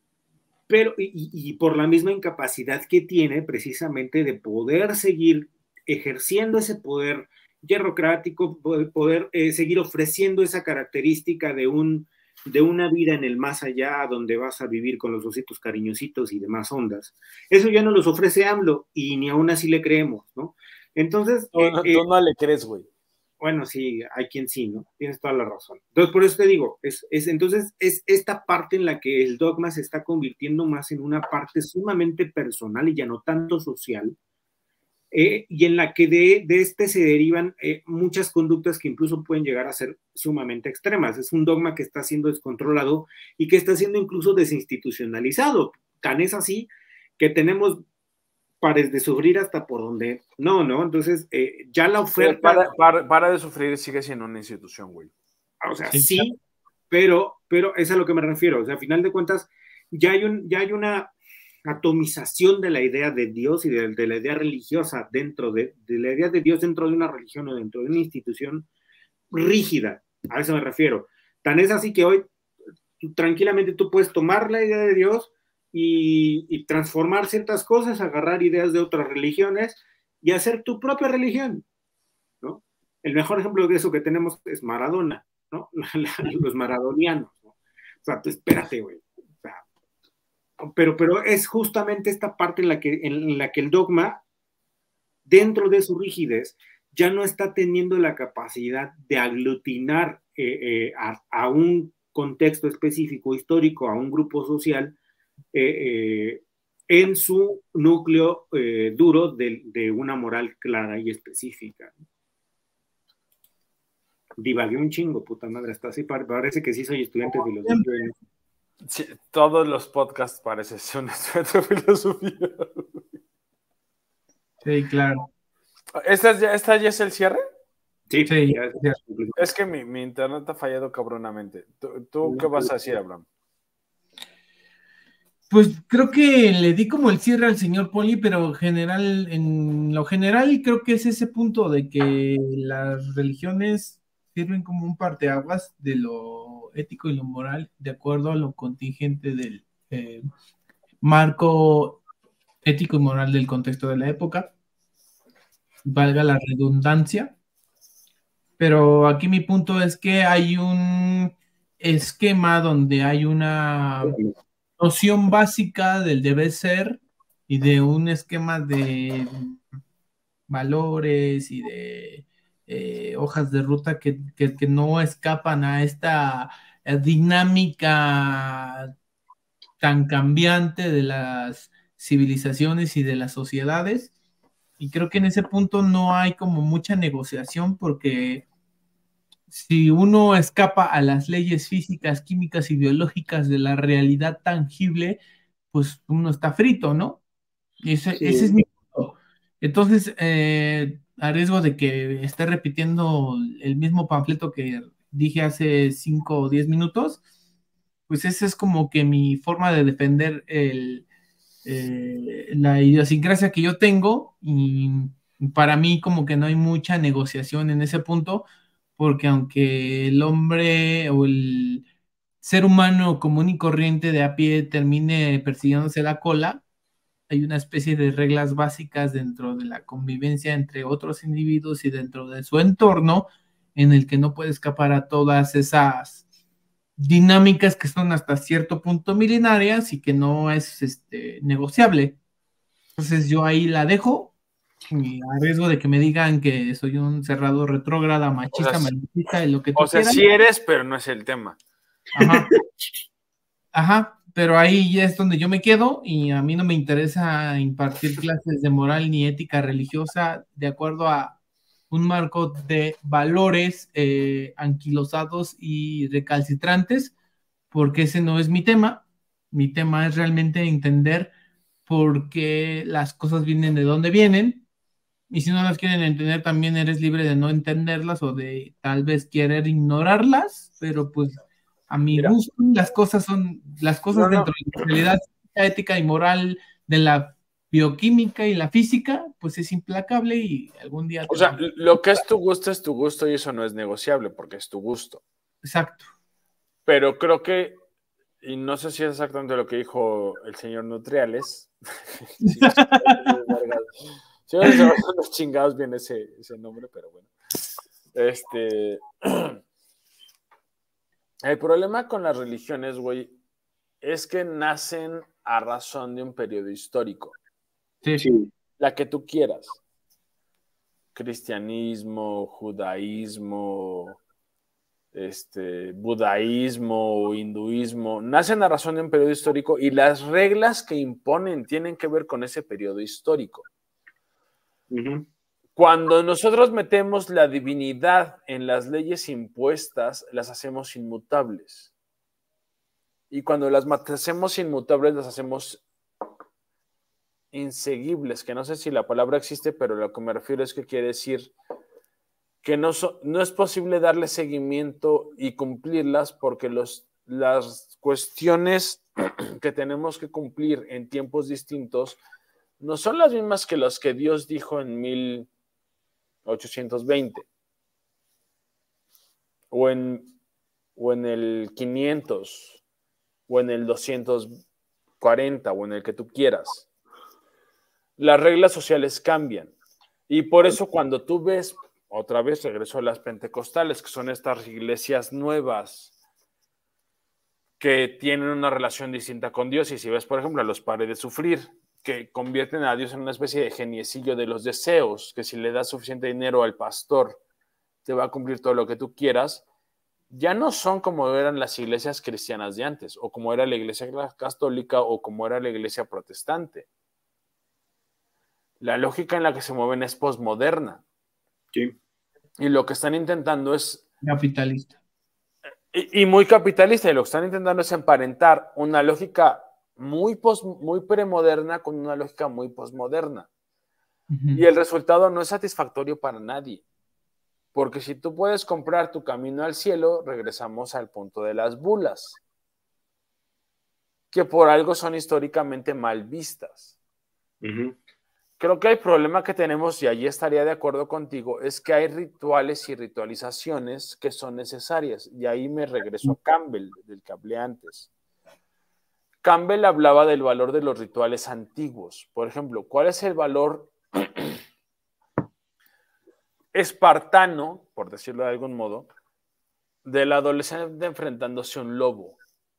Pero, y, y por la misma incapacidad que tiene precisamente de poder seguir ejerciendo ese poder hierocrático, poder, poder eh, seguir ofreciendo esa característica de, un, de una vida en el más allá, donde vas a vivir con los ositos cariñositos y demás ondas. Eso ya no los ofrece AMLO y ni aún así le creemos, ¿no? Entonces... No, no, eh, tú no le crees, güey. Bueno, sí, hay quien sí, ¿no? Tienes toda la razón. Entonces, por eso te digo, es, es, entonces es esta parte en la que el dogma se está convirtiendo más en una parte sumamente personal y ya no tanto social, eh, y en la que de, de este se derivan eh, muchas conductas que incluso pueden llegar a ser sumamente extremas. Es un dogma que está siendo descontrolado y que está siendo incluso desinstitucionalizado. Tan es así que tenemos pares de sufrir hasta por donde no, ¿no? Entonces, eh, ya la oferta... Para, para, para de sufrir sigue siendo una institución, güey. O sea, sí, sí, pero, pero es a lo que me refiero. O sea, a final de cuentas, ya hay, un, ya hay una atomización de la idea de Dios y de, de la idea religiosa dentro de, de la idea de Dios dentro de una religión o dentro de una institución rígida. A eso me refiero. Tan es así que hoy, tranquilamente, tú puedes tomar la idea de Dios Y, y transformar ciertas cosas, agarrar ideas de otras religiones y hacer tu propia religión, ¿no? El mejor ejemplo de eso que tenemos es Maradona, ¿no? La, la, los maradonianos, ¿no? O sea, tú espérate, güey. O sea, pero, pero es justamente esta parte en la, que, en la que el dogma, dentro de su rigidez, ya no está teniendo la capacidad de aglutinar eh, eh, a, a un contexto específico histórico, a un grupo social, Eh, eh, en su núcleo eh, duro de, de una moral clara y específica. Divagué un chingo, puta madre, hasta así parece que sí soy estudiante de filosofía. Sí, todos los podcasts parecen ser un estudiante de filosofía. Sí, claro. ¿Esta ya, esta ya es el cierre? Sí, sí ya es, ya. Es que mi, mi internet ha fallado cabronamente. ¿Tú, tú qué vas a decir, Abraham? Pues creo que le di como el cierre al señor Poli, pero general, en lo general creo que es ese punto de que las religiones sirven como un parteaguas de lo ético y lo moral, de acuerdo a lo contingente del eh, marco ético y moral del contexto de la época, valga la redundancia. Pero aquí mi punto es que hay un esquema donde hay una noción básica del deber ser y de un esquema de valores y de eh, hojas de ruta que, que, que no escapan a esta eh, dinámica tan cambiante de las civilizaciones y de las sociedades. Y creo que en ese punto no hay como mucha negociación porque si uno escapa a las leyes físicas, químicas y biológicas de la realidad tangible, pues uno está frito, ¿no? Y ese, sí. ese es mi punto. Entonces, eh, a riesgo de que esté repitiendo el mismo panfleto que dije hace cinco o diez minutos, pues esa es como que mi forma de defender el, eh, la idiosincrasia que yo tengo, y para mí como que no hay mucha negociación en ese punto, porque aunque el hombre o el ser humano común y corriente de a pie termine persiguiéndose la cola, hay una especie de reglas básicas dentro de la convivencia entre otros individuos y dentro de su entorno en el que no puede escapar a todas esas dinámicas que son hasta cierto punto milenarias y que no es este, negociable. Entonces yo ahí la dejo, y a riesgo de que me digan que soy un cerrado retrógrada, machista, o sea, machista, y lo que tú O sea, quieras. sí eres, pero no es el tema. Ajá. Ajá, pero ahí ya es donde yo me quedo y a mí no me interesa impartir clases de moral ni ética religiosa de acuerdo a un marco de valores eh, anquilosados y recalcitrantes, porque ese no es mi tema. Mi tema es realmente entender por qué las cosas vienen de donde vienen, y si no las quieren entender también eres libre de no entenderlas o de tal vez querer ignorarlas, pero pues a mi Mira, gusto las cosas son, las cosas no, dentro no. de la realidad ética y moral de la bioquímica y la física, pues es implacable y algún día... O sea, lo que es tu gusto es tu gusto y eso no es negociable porque es tu gusto. Exacto. Pero creo que, y no sé si es exactamente lo que dijo el señor Nutriales, si no se los chingados bien ese, ese nombre, pero bueno. Este, el problema con las religiones, güey, es que nacen a razón de un periodo histórico. Sí. Sí. La que tú quieras. Cristianismo, judaísmo, este, budaísmo, hinduismo, nacen a razón de un periodo histórico y las reglas que imponen tienen que ver con ese periodo histórico. Uh-huh. Cuando nosotros metemos la divinidad en las leyes impuestas, las hacemos inmutables. Y cuando las hacemos inmutables, las hacemos inseguibles, que no sé si la palabra existe, pero lo que me refiero es que quiere decir que no, so, no es posible darle seguimiento y cumplirlas porque los, las cuestiones que tenemos que cumplir en tiempos distintos no son las mismas que las que Dios dijo en mil ochocientos veinte o en, o en el quinientos o en el doscientos cuarenta o en el que tú quieras. Las reglas sociales cambian y por eso cuando tú ves, otra vez regreso a las pentecostales, que son estas iglesias nuevas que tienen una relación distinta con Dios, y si ves, por ejemplo, a los Padres de Sufrir, que convierten a Dios en una especie de geniecillo de los deseos, que si le das suficiente dinero al pastor, te va a cumplir todo lo que tú quieras, ya no son como eran las iglesias cristianas de antes, o como era la iglesia católica, o como era la iglesia protestante. La lógica en la que se mueven es posmoderna. Sí. Y lo que están intentando es... Capitalista. Y, y muy capitalista, y lo que están intentando es emparentar una lógica muy, post, muy premoderna con una lógica muy posmoderna. Uh-huh. Y el resultado no es satisfactorio para nadie. Porque si tú puedes comprar tu camino al cielo, regresamos al punto de las bulas, que por algo son históricamente mal vistas. Uh-huh. Creo que el problema que tenemos, y allí estaría de acuerdo contigo, es que hay rituales y ritualizaciones que son necesarias. Y ahí me regreso a Campbell, del que hablé antes. Campbell hablaba del valor de los rituales antiguos. Por ejemplo, ¿cuál es el valor espartano, por decirlo de algún modo, del adolescente enfrentándose a un lobo?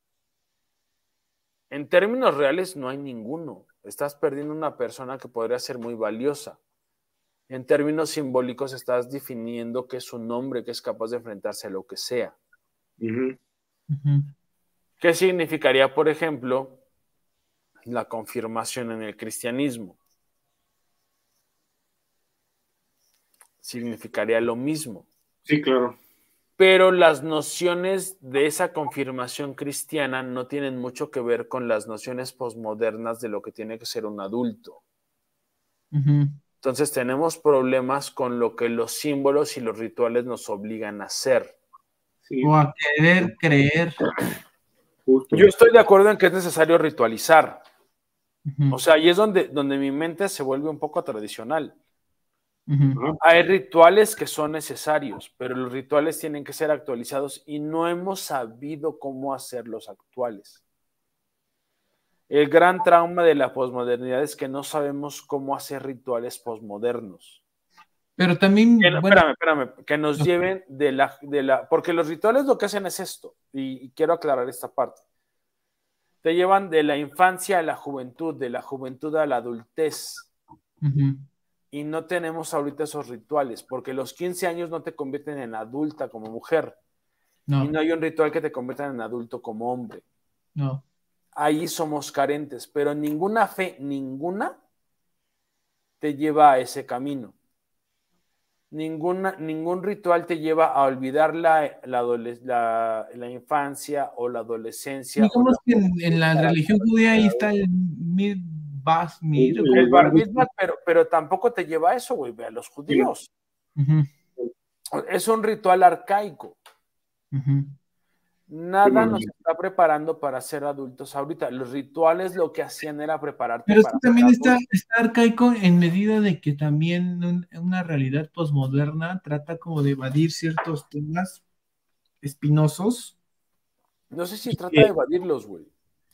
En términos reales no hay ninguno. Estás perdiendo una persona que podría ser muy valiosa. En términos simbólicos estás definiendo que es un hombre que es capaz de enfrentarse a lo que sea. Uh-huh. Uh-huh. ¿Qué significaría, por ejemplo, la confirmación en el cristianismo? Significaría lo mismo. Sí, claro. Pero las nociones de esa confirmación cristiana no tienen mucho que ver con las nociones posmodernas de lo que tiene que ser un adulto. Uh-huh. Entonces tenemos problemas con lo que los símbolos y los rituales nos obligan a hacer. Sí. O a querer creer. Justo. Yo estoy de acuerdo en que es necesario ritualizar. Uh-huh. O sea, y es donde, donde mi mente se vuelve un poco tradicional. Uh-huh. Hay rituales que son necesarios, pero los rituales tienen que ser actualizados y no hemos sabido cómo hacerlos actuales. El gran trauma de la posmodernidad es que no sabemos cómo hacer rituales posmodernos. Pero también... Que, bueno, espérame, espérame, que nos lleven de la, de la... Porque los rituales lo que hacen es esto, y, y quiero aclarar esta parte. Te llevan de la infancia a la juventud, de la juventud a la adultez. Uh-huh. Y no tenemos ahorita esos rituales, porque los quince años no te convierten en adulta como mujer. No. Y no hay un ritual que te convierta en adulto como hombre. No. Ahí somos carentes, pero ninguna fe, ninguna, te lleva a ese camino. Ninguna, ningún ritual te lleva a olvidar la, la, la, la infancia o la adolescencia. Digamos la que en, en la religión judía ahí está el mid bas mir. El bar mitzvah, pero, pero tampoco te lleva a eso, güey, ve a los judíos. Uh-huh. Es un ritual arcaico. Uh-huh. Nada nos está preparando para ser adultos ahorita. Los rituales lo que hacían era prepararte Pero para esto también ser está, adulto. está arcaico en medida de que también un- una realidad posmoderna trata como de evadir ciertos temas espinosos. No sé si trata Eh, de evadirlos, güey.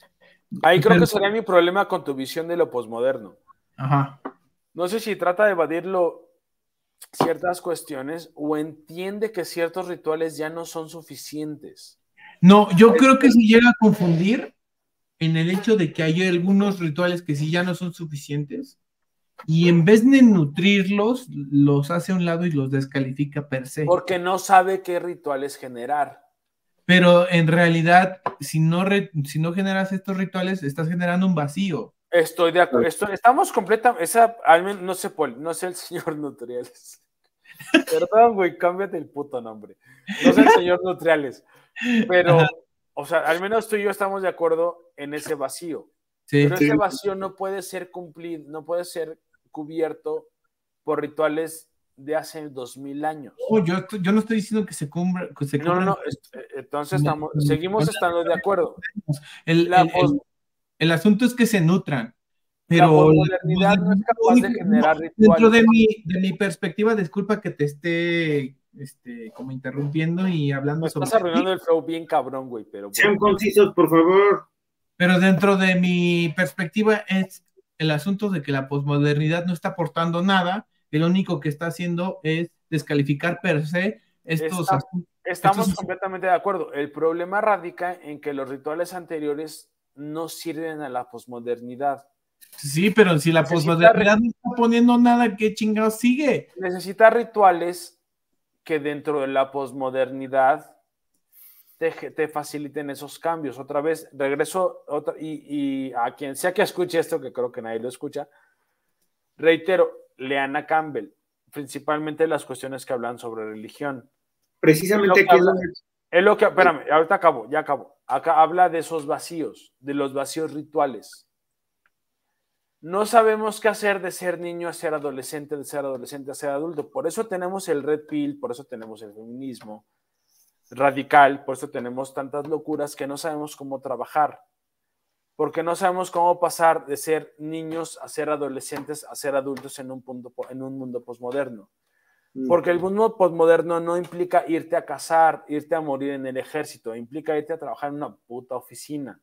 Ahí creo pero, que sería mi problema con tu visión de lo posmoderno. ajá. No sé si trata de evadirlo ciertas cuestiones o entiende que ciertos rituales ya no son suficientes. No, yo creo que se llega a confundir en el hecho de que hay algunos rituales que sí ya no son suficientes y en vez de nutrirlos, los hace a un lado y los descalifica per se. Porque no sabe qué rituales generar. Pero en realidad, si no, re- si no generas estos rituales, estás generando un vacío. Estoy de acuerdo. Estoy, estamos completamente. Esa, al menos, no sé, Paul, no sé el señor Nutriales. Perdón, güey, cámbiate el puto nombre. No sé el señor Nutriales. Pero, Ajá, o sea, al menos tú y yo estamos de acuerdo en ese vacío. sí. Pero ese vacío no puede ser cumplido, no puede ser cubierto por rituales de hace dos mil años. No, yo, estoy- yo no estoy diciendo que se cumbra, que se No, no, cubran. no. est- eh, Entonces estamos, seguimos estando de acuerdo. El, La, el, pos, el, el asunto es que se nutran, la pero la posmodernidad no es posmodernidad, lo capaz de único- no, generar dentro de rituales. mi, de mi perspectiva, disculpa que te esté este, como interrumpiendo y hablando Me sobre estás arruinando ti, el flow bien cabrón, güey, pero Sean bueno. concisos, por favor. pero dentro de mi perspectiva es el asunto de que la posmodernidad no está aportando nada, el único que está haciendo es descalificar per se estos Está- asuntos. estamos estos- completamente de acuerdo. El problema radica en que los rituales anteriores no sirven a la posmodernidad. Sí, pero si la Necesita, posmodernidad no está poniendo nada, ¿qué chingados sigue? necesita rituales que dentro de la posmodernidad te, te faciliten esos cambios. Otra vez, regreso otra, y, y a quien sea que escuche esto, que creo que nadie lo escucha, reitero, lean a Campbell, principalmente las cuestiones que hablan sobre religión. Precisamente Es aquí es habla, donde... es lo que, espérame, ahorita acabo, ya acabo. Acá habla de esos vacíos, de los vacíos rituales. No sabemos qué hacer de ser niño a ser adolescente, de ser adolescente a ser adulto. Por eso tenemos el red pill, por eso tenemos el feminismo radical, por eso tenemos tantas locuras que no sabemos cómo trabajar. Porque no sabemos cómo pasar de ser niños a ser adolescentes a ser adultos en un, punto, en un mundo posmoderno. Porque el mundo posmoderno no implica irte a casar, irte a morir en el ejército, implica irte a trabajar en una puta oficina.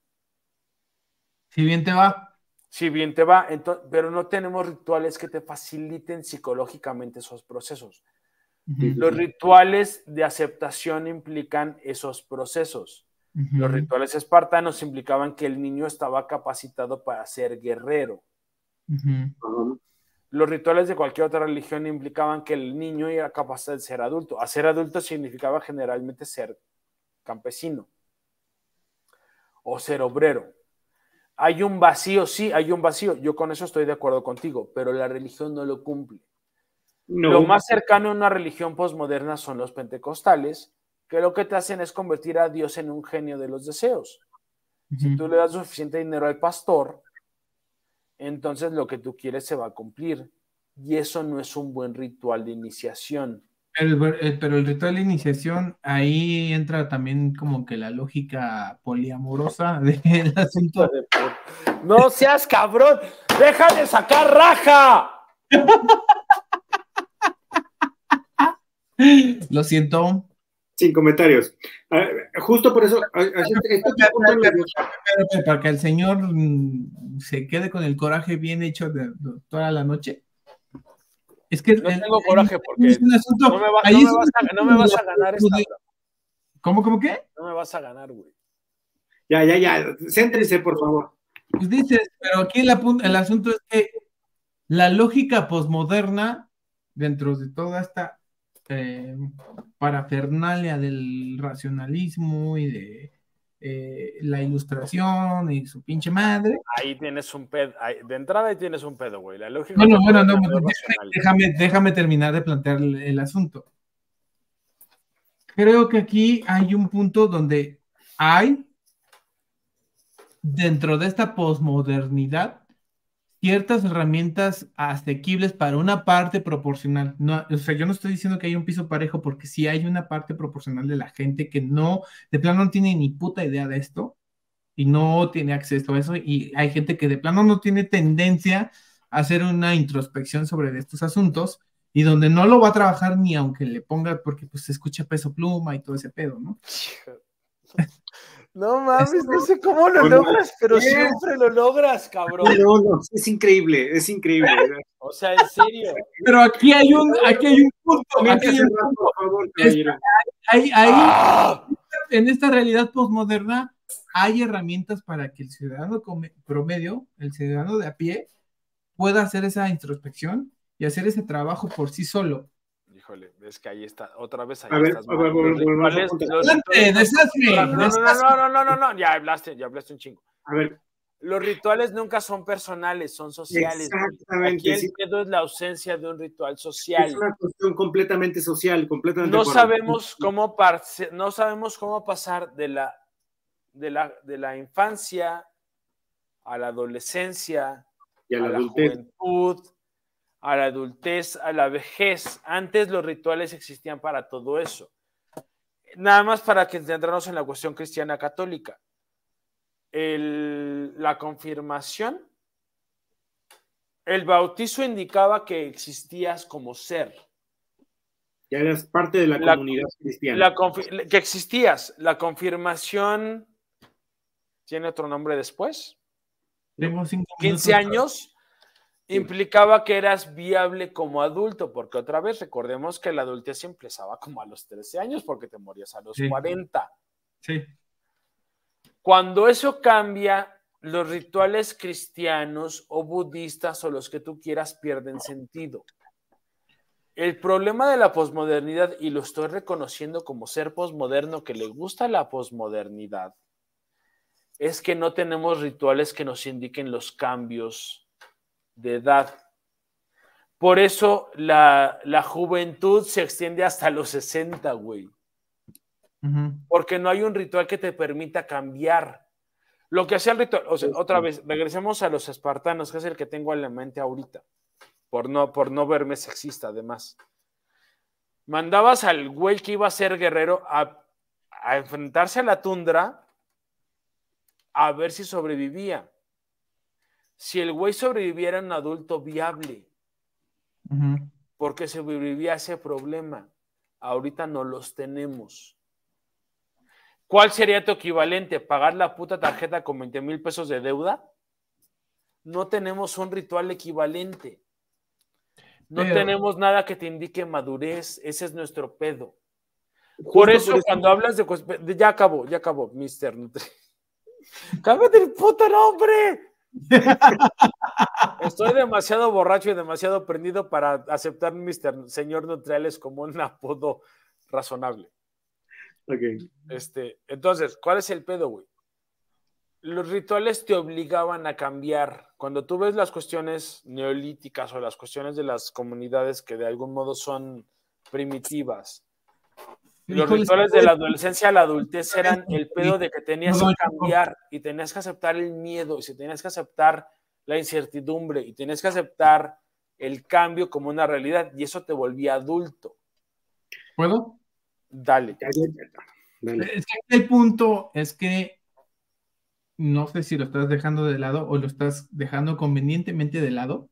Si bien te va. Si bien te va, entonces, pero no tenemos rituales que te faciliten psicológicamente esos procesos. Uh-huh. Los rituales de aceptación implican esos procesos. Uh-huh. Los rituales espartanos implicaban que el niño estaba capacitado para ser guerrero. Uh-huh. Uh-huh. Los rituales de cualquier otra religión implicaban que el niño era capaz de ser adulto. A ser adulto significaba generalmente ser campesino o ser obrero. Hay un vacío, sí, hay un vacío. Yo con eso estoy de acuerdo contigo, pero la religión no lo cumple. No. Lo más cercano a una religión posmoderna son los pentecostales, que lo que te hacen es convertir a Dios en un genio de los deseos. Uh-huh. Si tú le das suficiente dinero al pastor, entonces lo que tú quieres se va a cumplir. Y eso no es un buen ritual de iniciación. Pero el, pero el ritual de iniciación, ahí entra también como que la lógica poliamorosa del asunto. No seas cabrón, deja de sacar raja. Lo siento. Sin comentarios. Uh, justo por eso, este, este punto lo... para que el señor se quede con el coraje bien hecho de, de toda la noche. Es que no el, tengo coraje el, porque asunto, no me, va, no me vas, a, no me vas a ganar esta. ¿Cómo, cómo qué? No me vas a ganar, güey. Ya, ya, ya. Céntrense, por favor. Pues dices, pero aquí el, el asunto es que la lógica posmoderna, dentro de toda esta eh, parafernalia del racionalismo y de eh, la ilustración y su pinche madre. Ahí tienes un pedo, ahí, de entrada ahí tienes un pedo, güey. La lógica bueno, bueno, no, no déjame, déjame, déjame terminar de plantear el, el asunto. Creo que aquí hay un punto donde hay, dentro de esta posmodernidad, ciertas herramientas asequibles para una parte proporcional. No, o sea, yo no estoy diciendo que hay un piso parejo porque sí hay una parte proporcional de la gente que no, de plano no tiene ni puta idea de esto y no tiene acceso a eso y hay gente que de plano no tiene tendencia a hacer una introspección sobre estos asuntos y donde no lo va a trabajar ni aunque le ponga, porque pues se escucha Peso Pluma y todo ese pedo, ¿no? No mames, no sé cómo lo logras, pero siempre lo logras, cabrón. No, no, es increíble, es increíble. O sea, en serio. Pero aquí hay un, aquí hay un punto, aquí hay un punto. Por favor, caballero. Hay, hay, ¡Ah! en esta realidad posmoderna hay herramientas para que el ciudadano promedio, el ciudadano de a pie, pueda hacer esa introspección y hacer ese trabajo por sí solo. Híjole, es que ahí está, otra vez ahí a ver, estás. A ver, los rituales, los rituales, no, no, no, no, no, no, no, ya hablaste, ya hablaste un chingo. A ver. Los rituales nunca son personales, son sociales. Exactamente. Aquí el sí. pedo es la ausencia de un ritual social. Es una cuestión completamente social, completamente. No sabemos cómo, no sabemos cómo pasar de la, de la, de la infancia a la adolescencia, y a la, a la juventud, a la adultez, a la vejez. Antes los rituales existían para todo eso. Nada más para que entrarnos en la cuestión cristiana católica. El, la confirmación, el bautizo indicaba que existías como ser. Ya eras parte de la, la comunidad cristiana. La, que existías. La confirmación tiene otro nombre después. Tengo cinco quince años. Implicaba que eras viable como adulto, porque otra vez recordemos que la adultez empezaba como a los trece años, porque te morías a los sí. cuarenta. Sí. Cuando eso cambia, los rituales cristianos o budistas o los que tú quieras pierden sentido. El problema de la posmodernidad, y lo estoy reconociendo como ser posmoderno que le gusta la posmodernidad, es que no tenemos rituales que nos indiquen los cambios de edad. Por eso la, la juventud se extiende hasta los sesenta, güey. Uh-huh. Porque no hay un ritual que te permita cambiar. Lo que hacía el ritual, o sea, otra vez, regresemos a los espartanos, que es el que tengo en la mente ahorita, por no, por no verme sexista, además. Mandabas al güey que iba a ser guerrero a, a enfrentarse a la tundra a ver si sobrevivía. Si el güey sobreviviera, un adulto viable, uh-huh. porque sobrevivía a ese problema. Ahorita no los tenemos. ¿Cuál sería tu equivalente? ¿Pagar la puta tarjeta con veinte mil pesos de deuda? No tenemos un ritual equivalente. No Pero... tenemos nada que te indique madurez. Ese es nuestro pedo. Por eso, por eso, cuando hablas de... Ya acabó, ya acabó, mister Nutri. ¡Cámbiate el puto nombre! Estoy demasiado borracho y demasiado prendido para aceptar mister Señor Nutriales como un apodo razonable. Okay. Este, entonces, ¿cuál es el pedo, güey? Los rituales te obligaban a cambiar. Cuando tú ves las cuestiones neolíticas o las cuestiones de las comunidades que de algún modo son primitivas, los rituales de la adolescencia a la adultez eran el pedo de que tenías que cambiar y tenías que aceptar el miedo y si tenías que aceptar la incertidumbre y tenías que aceptar el cambio como una realidad y eso te volvía adulto. ¿Puedo? Dale. Dale. Es que el punto es que no sé si lo estás dejando de lado o lo estás dejando convenientemente de lado.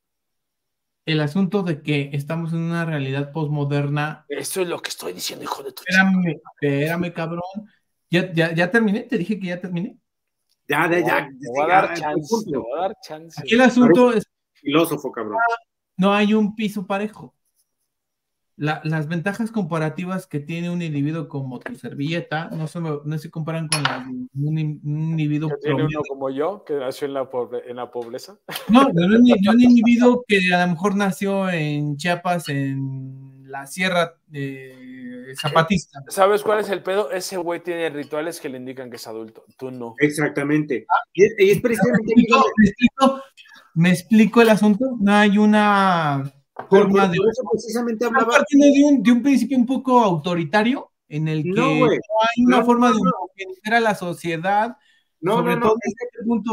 El asunto de que estamos en una realidad posmoderna. Eso es lo que estoy diciendo, hijo de tu Espérame, espérame, cabrón. ¿Ya, ya, ya terminé? ¿Te dije que ya terminé? Ya, ya, ya. Te voy a dar chance, te voy a dar chance. Aquí el asunto es... Filósofo, cabrón. No hay un piso parejo. La, las ventajas comparativas que tiene un individuo como tu servilleta no se, no se comparan con las de un, un individuo que tiene uno como yo, que nació en la, pobre, en la pobreza. No, no, no, no un individuo que a lo mejor nació en Chiapas, en la Sierra eh, Zapatista. ¿Sabes cuál es el pedo? Ese güey tiene rituales que le indican que es adulto, tú no. Exactamente. Y es, y es precisamente... ¿Me explico, me, explico, ¿Me explico el asunto? No hay una... forma de, eso precisamente hablaba de, un, de un principio un poco autoritario en el que no, no hay una no, forma no, de organizar a la sociedad, no, sobre no, todo no, en este punto.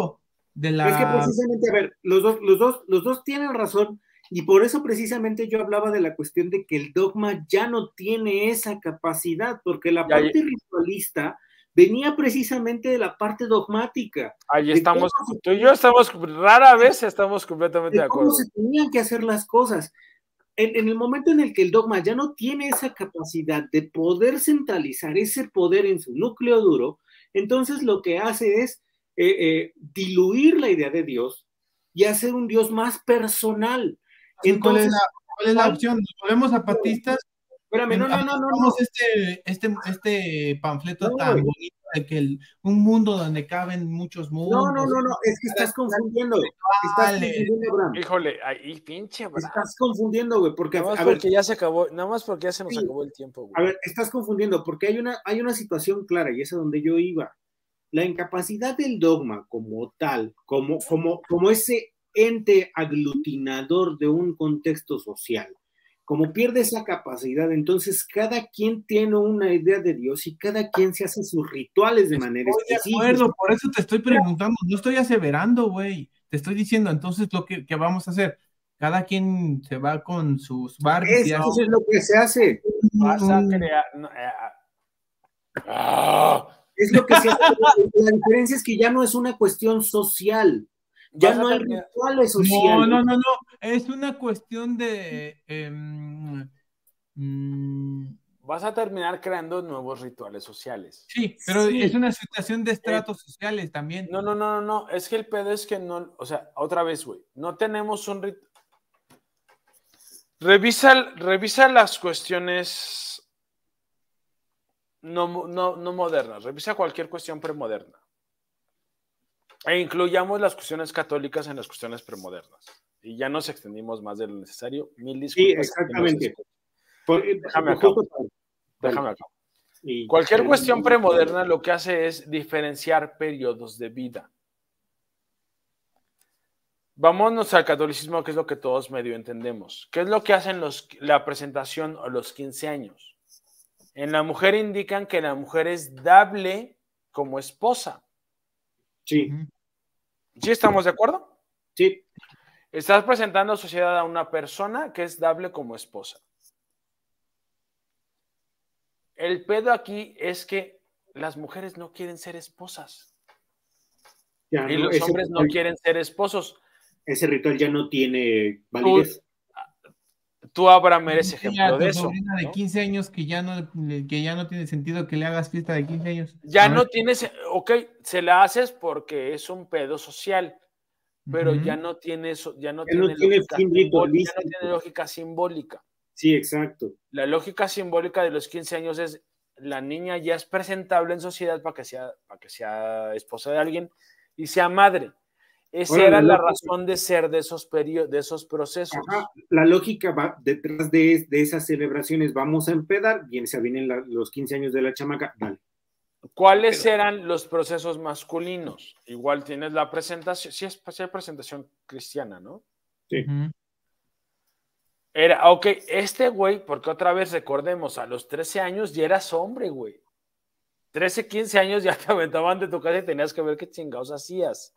de la... Es que precisamente, a ver, los dos, los dos, los dos tienen razón, y por eso precisamente yo hablaba de la cuestión de que el dogma ya no tiene esa capacidad, porque la Y ahí- parte ritualista venía precisamente de la parte dogmática. Ahí de estamos, cómo se- tú y yo estamos, rara vez estamos completamente de de acuerdo. cómo se tenían que hacer las cosas. En, en el momento en el que el dogma ya no tiene esa capacidad de poder centralizar ese poder en su núcleo duro, entonces lo que hace es eh, eh, diluir la idea de Dios y hacer un Dios más personal. Sí, ¿cuál es Entonces, la, cuál es la ¿cuál? opción? ¿Nos volvemos zapatistas? Espérame, no, no, no, no, no. Vamos este, este, este panfleto No, tan güey. bonito de que el- un mundo donde caben muchos mundos. No, no, no, no, es que estás confundiendo. Estás Vale. confundiendo, Abraham. Híjole, ahí pinche bravo. Estás confundiendo, güey, porque Nada más a ver, porque ya se acabó, nada más porque ya se nos Sí. acabó el tiempo, güey. a ver, estás confundiendo, porque hay una, hay una situación clara y es a donde yo iba. La incapacidad del dogma como tal, como, como, como ese ente aglutinador de un contexto social, como pierde esa capacidad, entonces cada quien tiene una idea de Dios y cada quien se hace sus rituales de manera Estoy de específica. acuerdo, por eso te estoy preguntando, no estoy aseverando, güey. Te estoy diciendo, entonces lo que, que vamos a hacer, cada quien se va con sus Barbies y Eso hace es lo que se hace. Vas a un- crear. no, eh, ah. Es lo que se hace. La diferencia es que ya no es una cuestión social. Ya Vas a no hay terminar- rituales No, sociales. no, no, no, es una cuestión de... em, mm, Vas a terminar creando nuevos rituales sociales. sí, pero Sí. es una situación de estratos sociales también. No, no, no, no, no. Es que el pedo es que no, o sea, otra vez, güey, no tenemos un ritual. Revisa, revisa las cuestiones no, no, no modernas, revisa cualquier cuestión premoderna. E incluyamos las cuestiones católicas en las cuestiones premodernas. Y ya nos extendimos más de lo necesario. Mil Sí, disculpas. exactamente. Por- Déjame justo acabo. para- Déjame acá. y- Cualquier cuestión premoderna lo que hace es diferenciar periodos de vida. Vámonos al catolicismo, que es lo que todos medio entendemos. ¿Qué es lo que hacen los, la presentación o los quince años? En la mujer indican que la mujer es dable como esposa. Sí, ¿Sí estamos de acuerdo? sí. Estás presentando a sociedad a una persona que es dable como esposa. El pedo aquí es que las mujeres no quieren ser esposas. Ya Y no, los ese hombres no ritual- quieren ser esposos. Ese ritual ya no tiene validez. Tú, Abraham, eres Dile a ejemplo tu de eso. sobrina de ¿no? quince años que ya no, que ya no tiene sentido que le hagas fiesta de quince años. Ya A ver. no tienes, ok, se la haces porque es un pedo social, pero Ujú. ya no tiene eso, ya no Ya no tiene tiene lógica fin simbólica, ya ritualístico. no tiene lógica simbólica. Sí, exacto. La lógica simbólica de los quince años es la niña ya es presentable en sociedad para que sea, para que sea esposa de alguien y sea madre. Esa Ahora, era la la lógica- razón de ser de esos periodos, de esos procesos. Ajá, la lógica va detrás de, de esas celebraciones. Vamos a empedar, bien, se vienen la- los quince años de la chamaca, dale. ¿Cuáles eran los procesos masculinos? Igual tienes la presentación, si es, si es presentación cristiana, ¿no? Sí. Ujú. Era, ok, este güey, porque otra vez recordemos, a los trece años ya eras hombre, güey. trece, quince años ya te aventaban de tu casa y tenías que ver qué chingados hacías.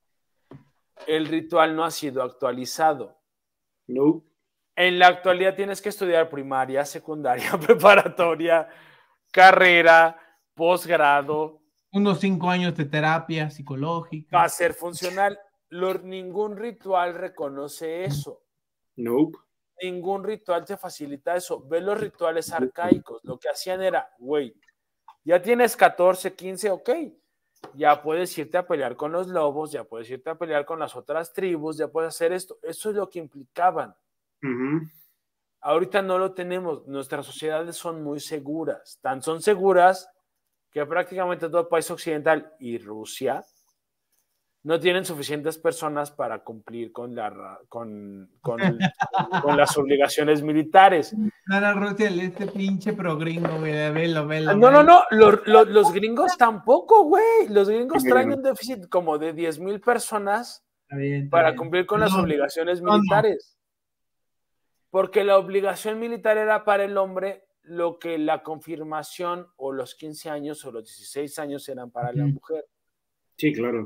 El ritual no ha sido actualizado. No. En la actualidad tienes que estudiar primaria, secundaria, preparatoria, carrera, posgrado, Unos cinco años de terapia psicológica. para ser funcional. Lo- ningún ritual reconoce eso. No. Ningún ritual te facilita eso. Ve los rituales arcaicos. Lo que hacían era, güey, ya tienes catorce, quince, ok. Ya puedes irte a pelear con los lobos, ya puedes irte a pelear con las otras tribus, ya puedes hacer esto. Eso es lo que implicaban. Uh-huh. Ahorita no lo tenemos. Nuestras sociedades son muy seguras. Tan son seguras que prácticamente todo el país occidental y Rusia no tienen suficientes personas para cumplir con, la, con, con, con las obligaciones militares. Nada, Rusia, este pinche progringo, güey, velo, velo. No, no, velo. no, los, los, los gringos tampoco, güey. Los gringos traen un déficit como de diez mil personas Está bien, está para bien. cumplir con No, las obligaciones no, no. militares. Porque la obligación militar era para el hombre lo que la confirmación o los quince años o los dieciséis años eran para la Ujú. mujer. Sí, claro.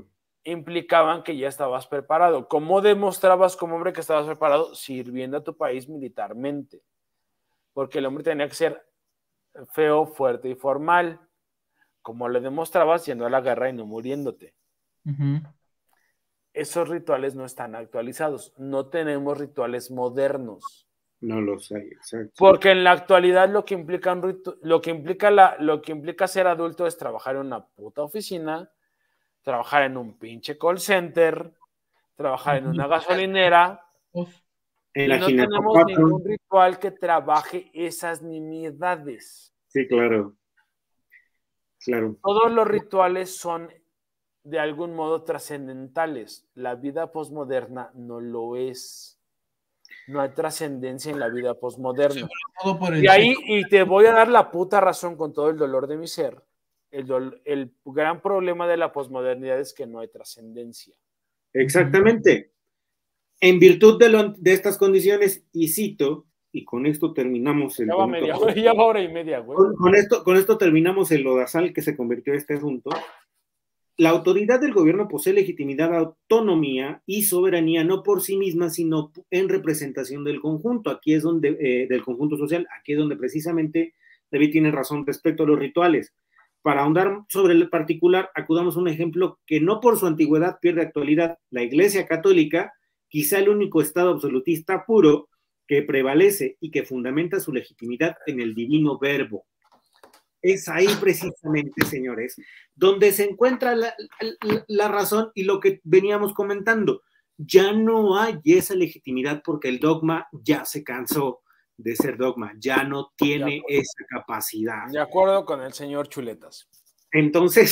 implicaban que ya estabas preparado. ¿Cómo demostrabas como hombre que estabas preparado? Sirviendo a tu país militarmente. Porque el hombre tenía que ser feo, fuerte y formal. Como lo demostrabas yendo a la guerra y no muriéndote. Uh-huh. Esos rituales no están actualizados. No tenemos rituales modernos. No los hay, exacto. Porque en la actualidad lo que implica, un ritu- lo que implica, la, lo que implica ser adulto es trabajar en una puta oficina, trabajar en un pinche call center, trabajar en una gasolinera. En y la no tenemos cuatro. ningún ritual que trabaje esas nimiedades. Sí, claro. Claro. Todos los rituales son de algún modo trascendentales. La vida posmoderna no lo es. No hay trascendencia en la vida posmoderna. Y ahí, y te voy a dar la puta razón con todo el dolor de mi ser. El, do- el gran problema de la posmodernidad es que no hay trascendencia. Exactamente. En virtud de, lo, de estas condiciones, y cito, y con esto terminamos el... Ya va, media, ya va hora y media, güey. Con, con, esto, con esto terminamos el lodazal que se convirtió en este asunto. La autoridad del gobierno posee legitimidad, autonomía y soberanía no por sí misma, sino en representación del conjunto. Aquí es donde, eh, del conjunto social, aquí es donde precisamente David tiene razón respecto a los rituales. Para ahondar sobre el particular, acudamos a un ejemplo que no por su antigüedad pierde actualidad. La Iglesia Católica, quizá el único estado absolutista puro que prevalece y que fundamenta su legitimidad en el divino verbo. Es ahí precisamente, señores, donde se encuentra la, la, la razón y lo que veníamos comentando. Ya no hay esa legitimidad porque el dogma ya se cansó de ser dogma, ya no tiene esa capacidad. De acuerdo con el señor Chuletas. Entonces,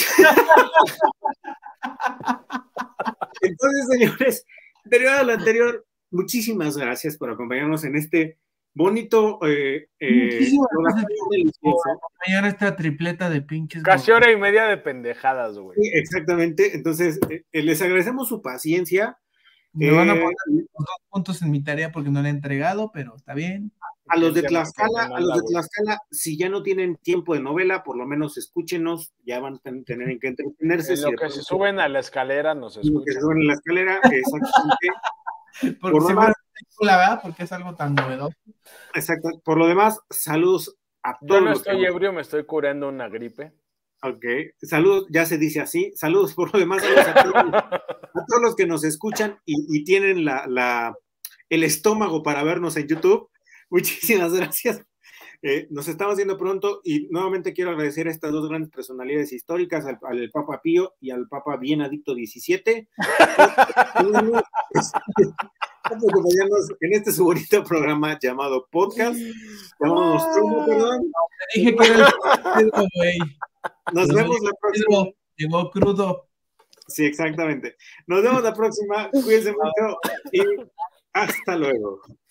entonces, señores, anterior a lo anterior, muchísimas gracias por acompañarnos en este bonito eh, eh, acompañar esta tripleta de pinches. Casi hora y media de pendejadas, güey. Sí, exactamente. Entonces, eh, les agradecemos su paciencia. Me eh, van a poner los dos puntos en mi tarea porque no la he entregado, pero está bien. A los de Tlaxcala, a los de Tlaxcala, si ya no tienen tiempo de novela, por lo menos escúchenos, ya van a tener en que entretenerse. En lo si que se suben a la escalera, nos escuchan. Que se suben a la escalera, exactamente. Porque por lo demás, la verdad, porque es algo tan novedoso. Exacto. Por lo demás, saludos a todos. Yo no estoy ebrio, me estoy curando una gripe. Ok, saludos, ya se dice así. Saludos por lo demás a, a, todos, a todos los que nos escuchan y, y tienen la, la, el estómago para vernos en YouTube. Muchísimas gracias. Eh, nos estamos viendo pronto y nuevamente quiero agradecer a estas dos grandes personalidades históricas, al, al Papa Pío y al Papa Bien Adicto diecisiete. En este su bonito programa llamado podcast, llamado Nostromo, perdón. Te dije que era el güey. Nos Pero vemos la próxima. Llegó crudo. Sí, exactamente. Nos vemos la próxima. Cuídense mucho y hasta luego.